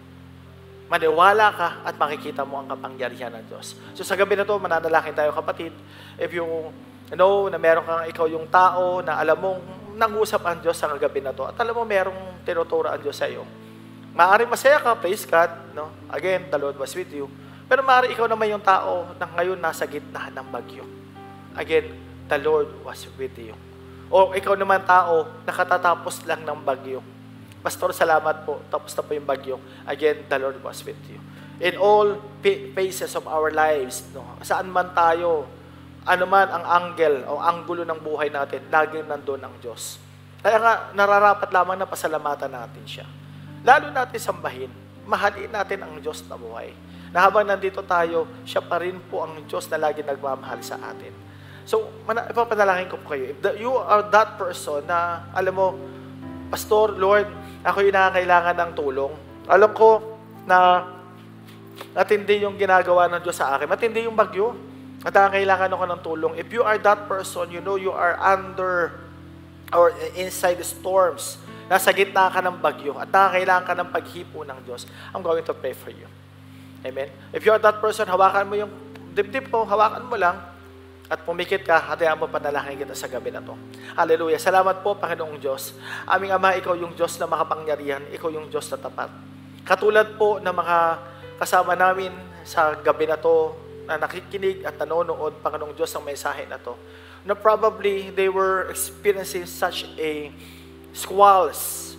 Maniwala ka at makikita mo ang kapangyarihan ng Diyos. So sa gabi na to, mananalangin tayo kapatid. If you know na meron kang ikaw yung tao na alam mong nang-usap ang Diyos sa gabi na to at alam mo merong tinuturo ang Diyos sa iyo. Maaari masaya ka, praise God. No? Again, the Lord was with you. Pero maaari ikaw naman yung tao na ngayon nasa gitna ng bagyo. Again, the Lord was with you. O ikaw naman tao, nakatatapos lang ng bagyo. Pastor, salamat po. Tapos na po yung bagyo. Again, the Lord was with you. In all phases of our lives, no, saan man tayo, ano man ang angle o anggulo ng buhay natin, laging nandun ang Diyos. Kaya nga, nararapat lamang na pasalamatan natin siya. Lalo natin sambahin. Mahalin natin ang Diyos na buhay. Na habang nandito tayo, siya pa rin po ang Diyos na lagi nagmamahal sa atin. So, ipapanalangin ko po kayo. If the, you are that person na, alam mo, Pastor, Lord, ako yung nakakailangan ng tulong. Alam ko na matindi yung ginagawa ng Diyos sa akin. Matindi yung bagyo. At nakakailangan ako ng tulong. If you are that person, you know you are under or inside the storms. Nasa gitna ka ng bagyo. At nakakailangan ka ng paghipo ng Diyos. I'm going to pray for you. Amen? If you are that person, hawakan mo yung dibdib mo, hawakan mo lang. At pumikit ka, hatayaan mo panalangin kita sa gabi na to. Hallelujah. Salamat po, Panginoong Diyos. Aming Ama, Ikaw yung Diyos na makapangyarihan. Ikaw yung Diyos na tapat. Katulad po ng mga kasama namin sa gabi na to, na nakikinig at nanonood, Panginoong Diyos, ang mensahe na to, na probably they were experiencing such a squalls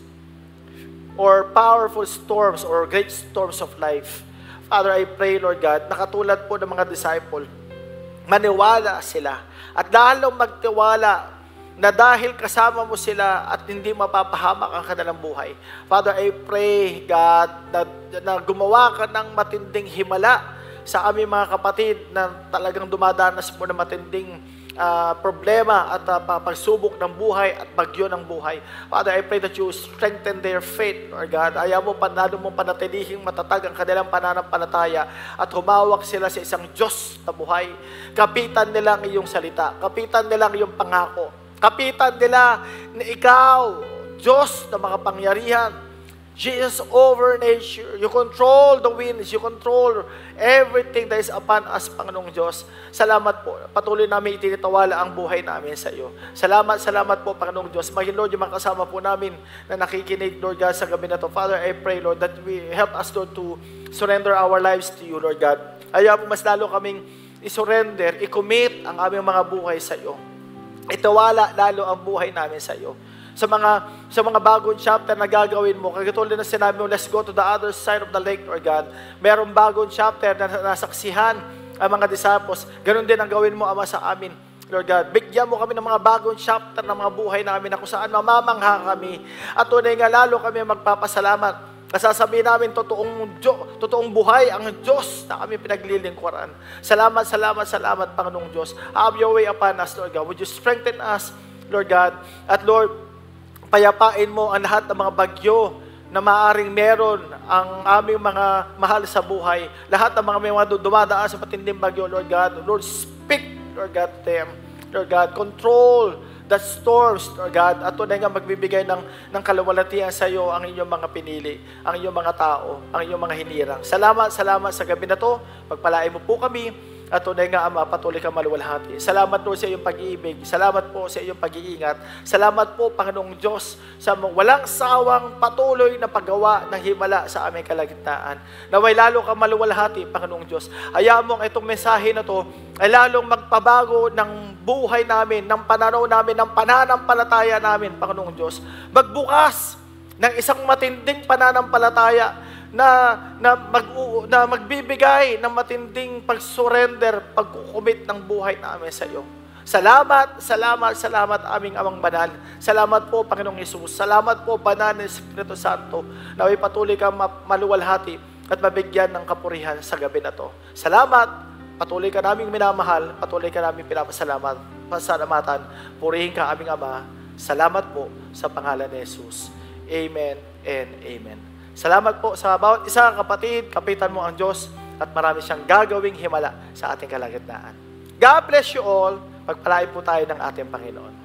or powerful storms or great storms of life. Father, I pray, Lord God, nakatulad po ng mga disciple, maniwala sila at lalong magtiwala na dahil kasama mo sila at hindi mapapahamak ang kanilang buhay. Father, I pray, God, na, na gumawa ka ng matinding himala sa aming mga kapatid na talagang dumadanas po ng matinding uh, problema at uh, pagsubok ng buhay at bagyo ng buhay. Father, I pray that you strengthen their faith, Lord God. Ayaw mo, panalo mo panatilihing matatag ang kanilang pananampalataya at humawak sila sa isang Diyos na buhay. Kapitan nila ang iyong salita. Kapitan nila ang iyong pangako. Kapitan nila na ikaw, Diyos na makapangyarihan, Jesus over nature. You control the winds. You control everything that is upon us, Panginoong Diyos. Salamat po. Patuloy namin itinitawala ang buhay namin sa iyo. Salamat, salamat po, Panginoong Diyos. Maging, Lord, yung mga kasama po namin na nakikinig, Lord God, sa gabi na to. Father, I pray, Lord, that we help us, Lord, to surrender our lives to you, Lord God. Ayaw po mas lalo kaming isurrender, i-commit ang aming mga buhay sa iyo. Itawala lalo ang buhay namin sa iyo. sa mga sa mga bagong chapter na gagawin mo. Katulad na sinabi mo, let's go to the other side of the lake, Lord God. Merong bagong chapter na nasaksihan ang mga disciples. Ganon din ang gawin mo, Ama, sa amin, Lord God. Bigyan mo kami ng mga bagong chapter ng mga buhay namin na kung saan mamamangha kami. At tunay nga lalo kami magpapasalamat. Nasasabihin namin, totoong, Diyos, totoong buhay ang Diyos na kami pinaglilingkuran. Salamat, salamat, salamat, Panginoong Diyos. Have your way upon us, Lord God. Would you strengthen us, Lord God? At Lord, payapain mo ang lahat ng mga bagyo na maaaring meron ang aming mga mahal sa buhay. Lahat ng mga may mga dumadaan sa matinding bagyo, Lord God. Lord, speak, Lord God, to them. Lord God, control the storms, Lord God. At tunay nga magbibigay ng, ng kalawalatian sa iyo ang inyong mga pinili, ang inyong mga tao, ang inyong mga hinirang. Salamat, salamat sa gabi na to. Pagpalain mo po kami. At tunay nga, Ama, patuloy ka maluwalhati. Salamat po sa iyong pag-iibig. Salamat po sa iyong pag-iingat. Salamat po, Panginoong Diyos, sa walang sawang patuloy na paggawa ng himala sa aming kalagitnaan. Naway lalo ka maluwalhati, Panginoong Diyos. Hayaan mo itong mensahe na to ay lalong magpabago ng buhay namin, ng pananaw namin, ng pananampalataya namin, Panginoong Diyos. Magbukas ng isang matinding pananampalataya na na mag na magbibigay ng matinding pag-surrender, pag-commit ng buhay namin sa iyo. Salamat, salamat, salamat aming Amang Banal. Salamat po, Panginoong Hesus. Salamat po, Banal ng Espiritu Santo. Naway patuloy ka maluwalhati at mabigyan ng kapurihan sa gabi na to. Salamat, patuloy ka naming minamahal, patuloy ka naming pinapasalamat, pasalamatan. Purihin ka aming Ama. Salamat po sa pangalan ni Jesus. Amen and amen. Salamat po sa bawat isa, kapatid. Kapitan mo ang Diyos at marami siyang gagawing himala sa ating kalagitnaan. God bless you all. Pagpalain po tayo ng ating Panginoon.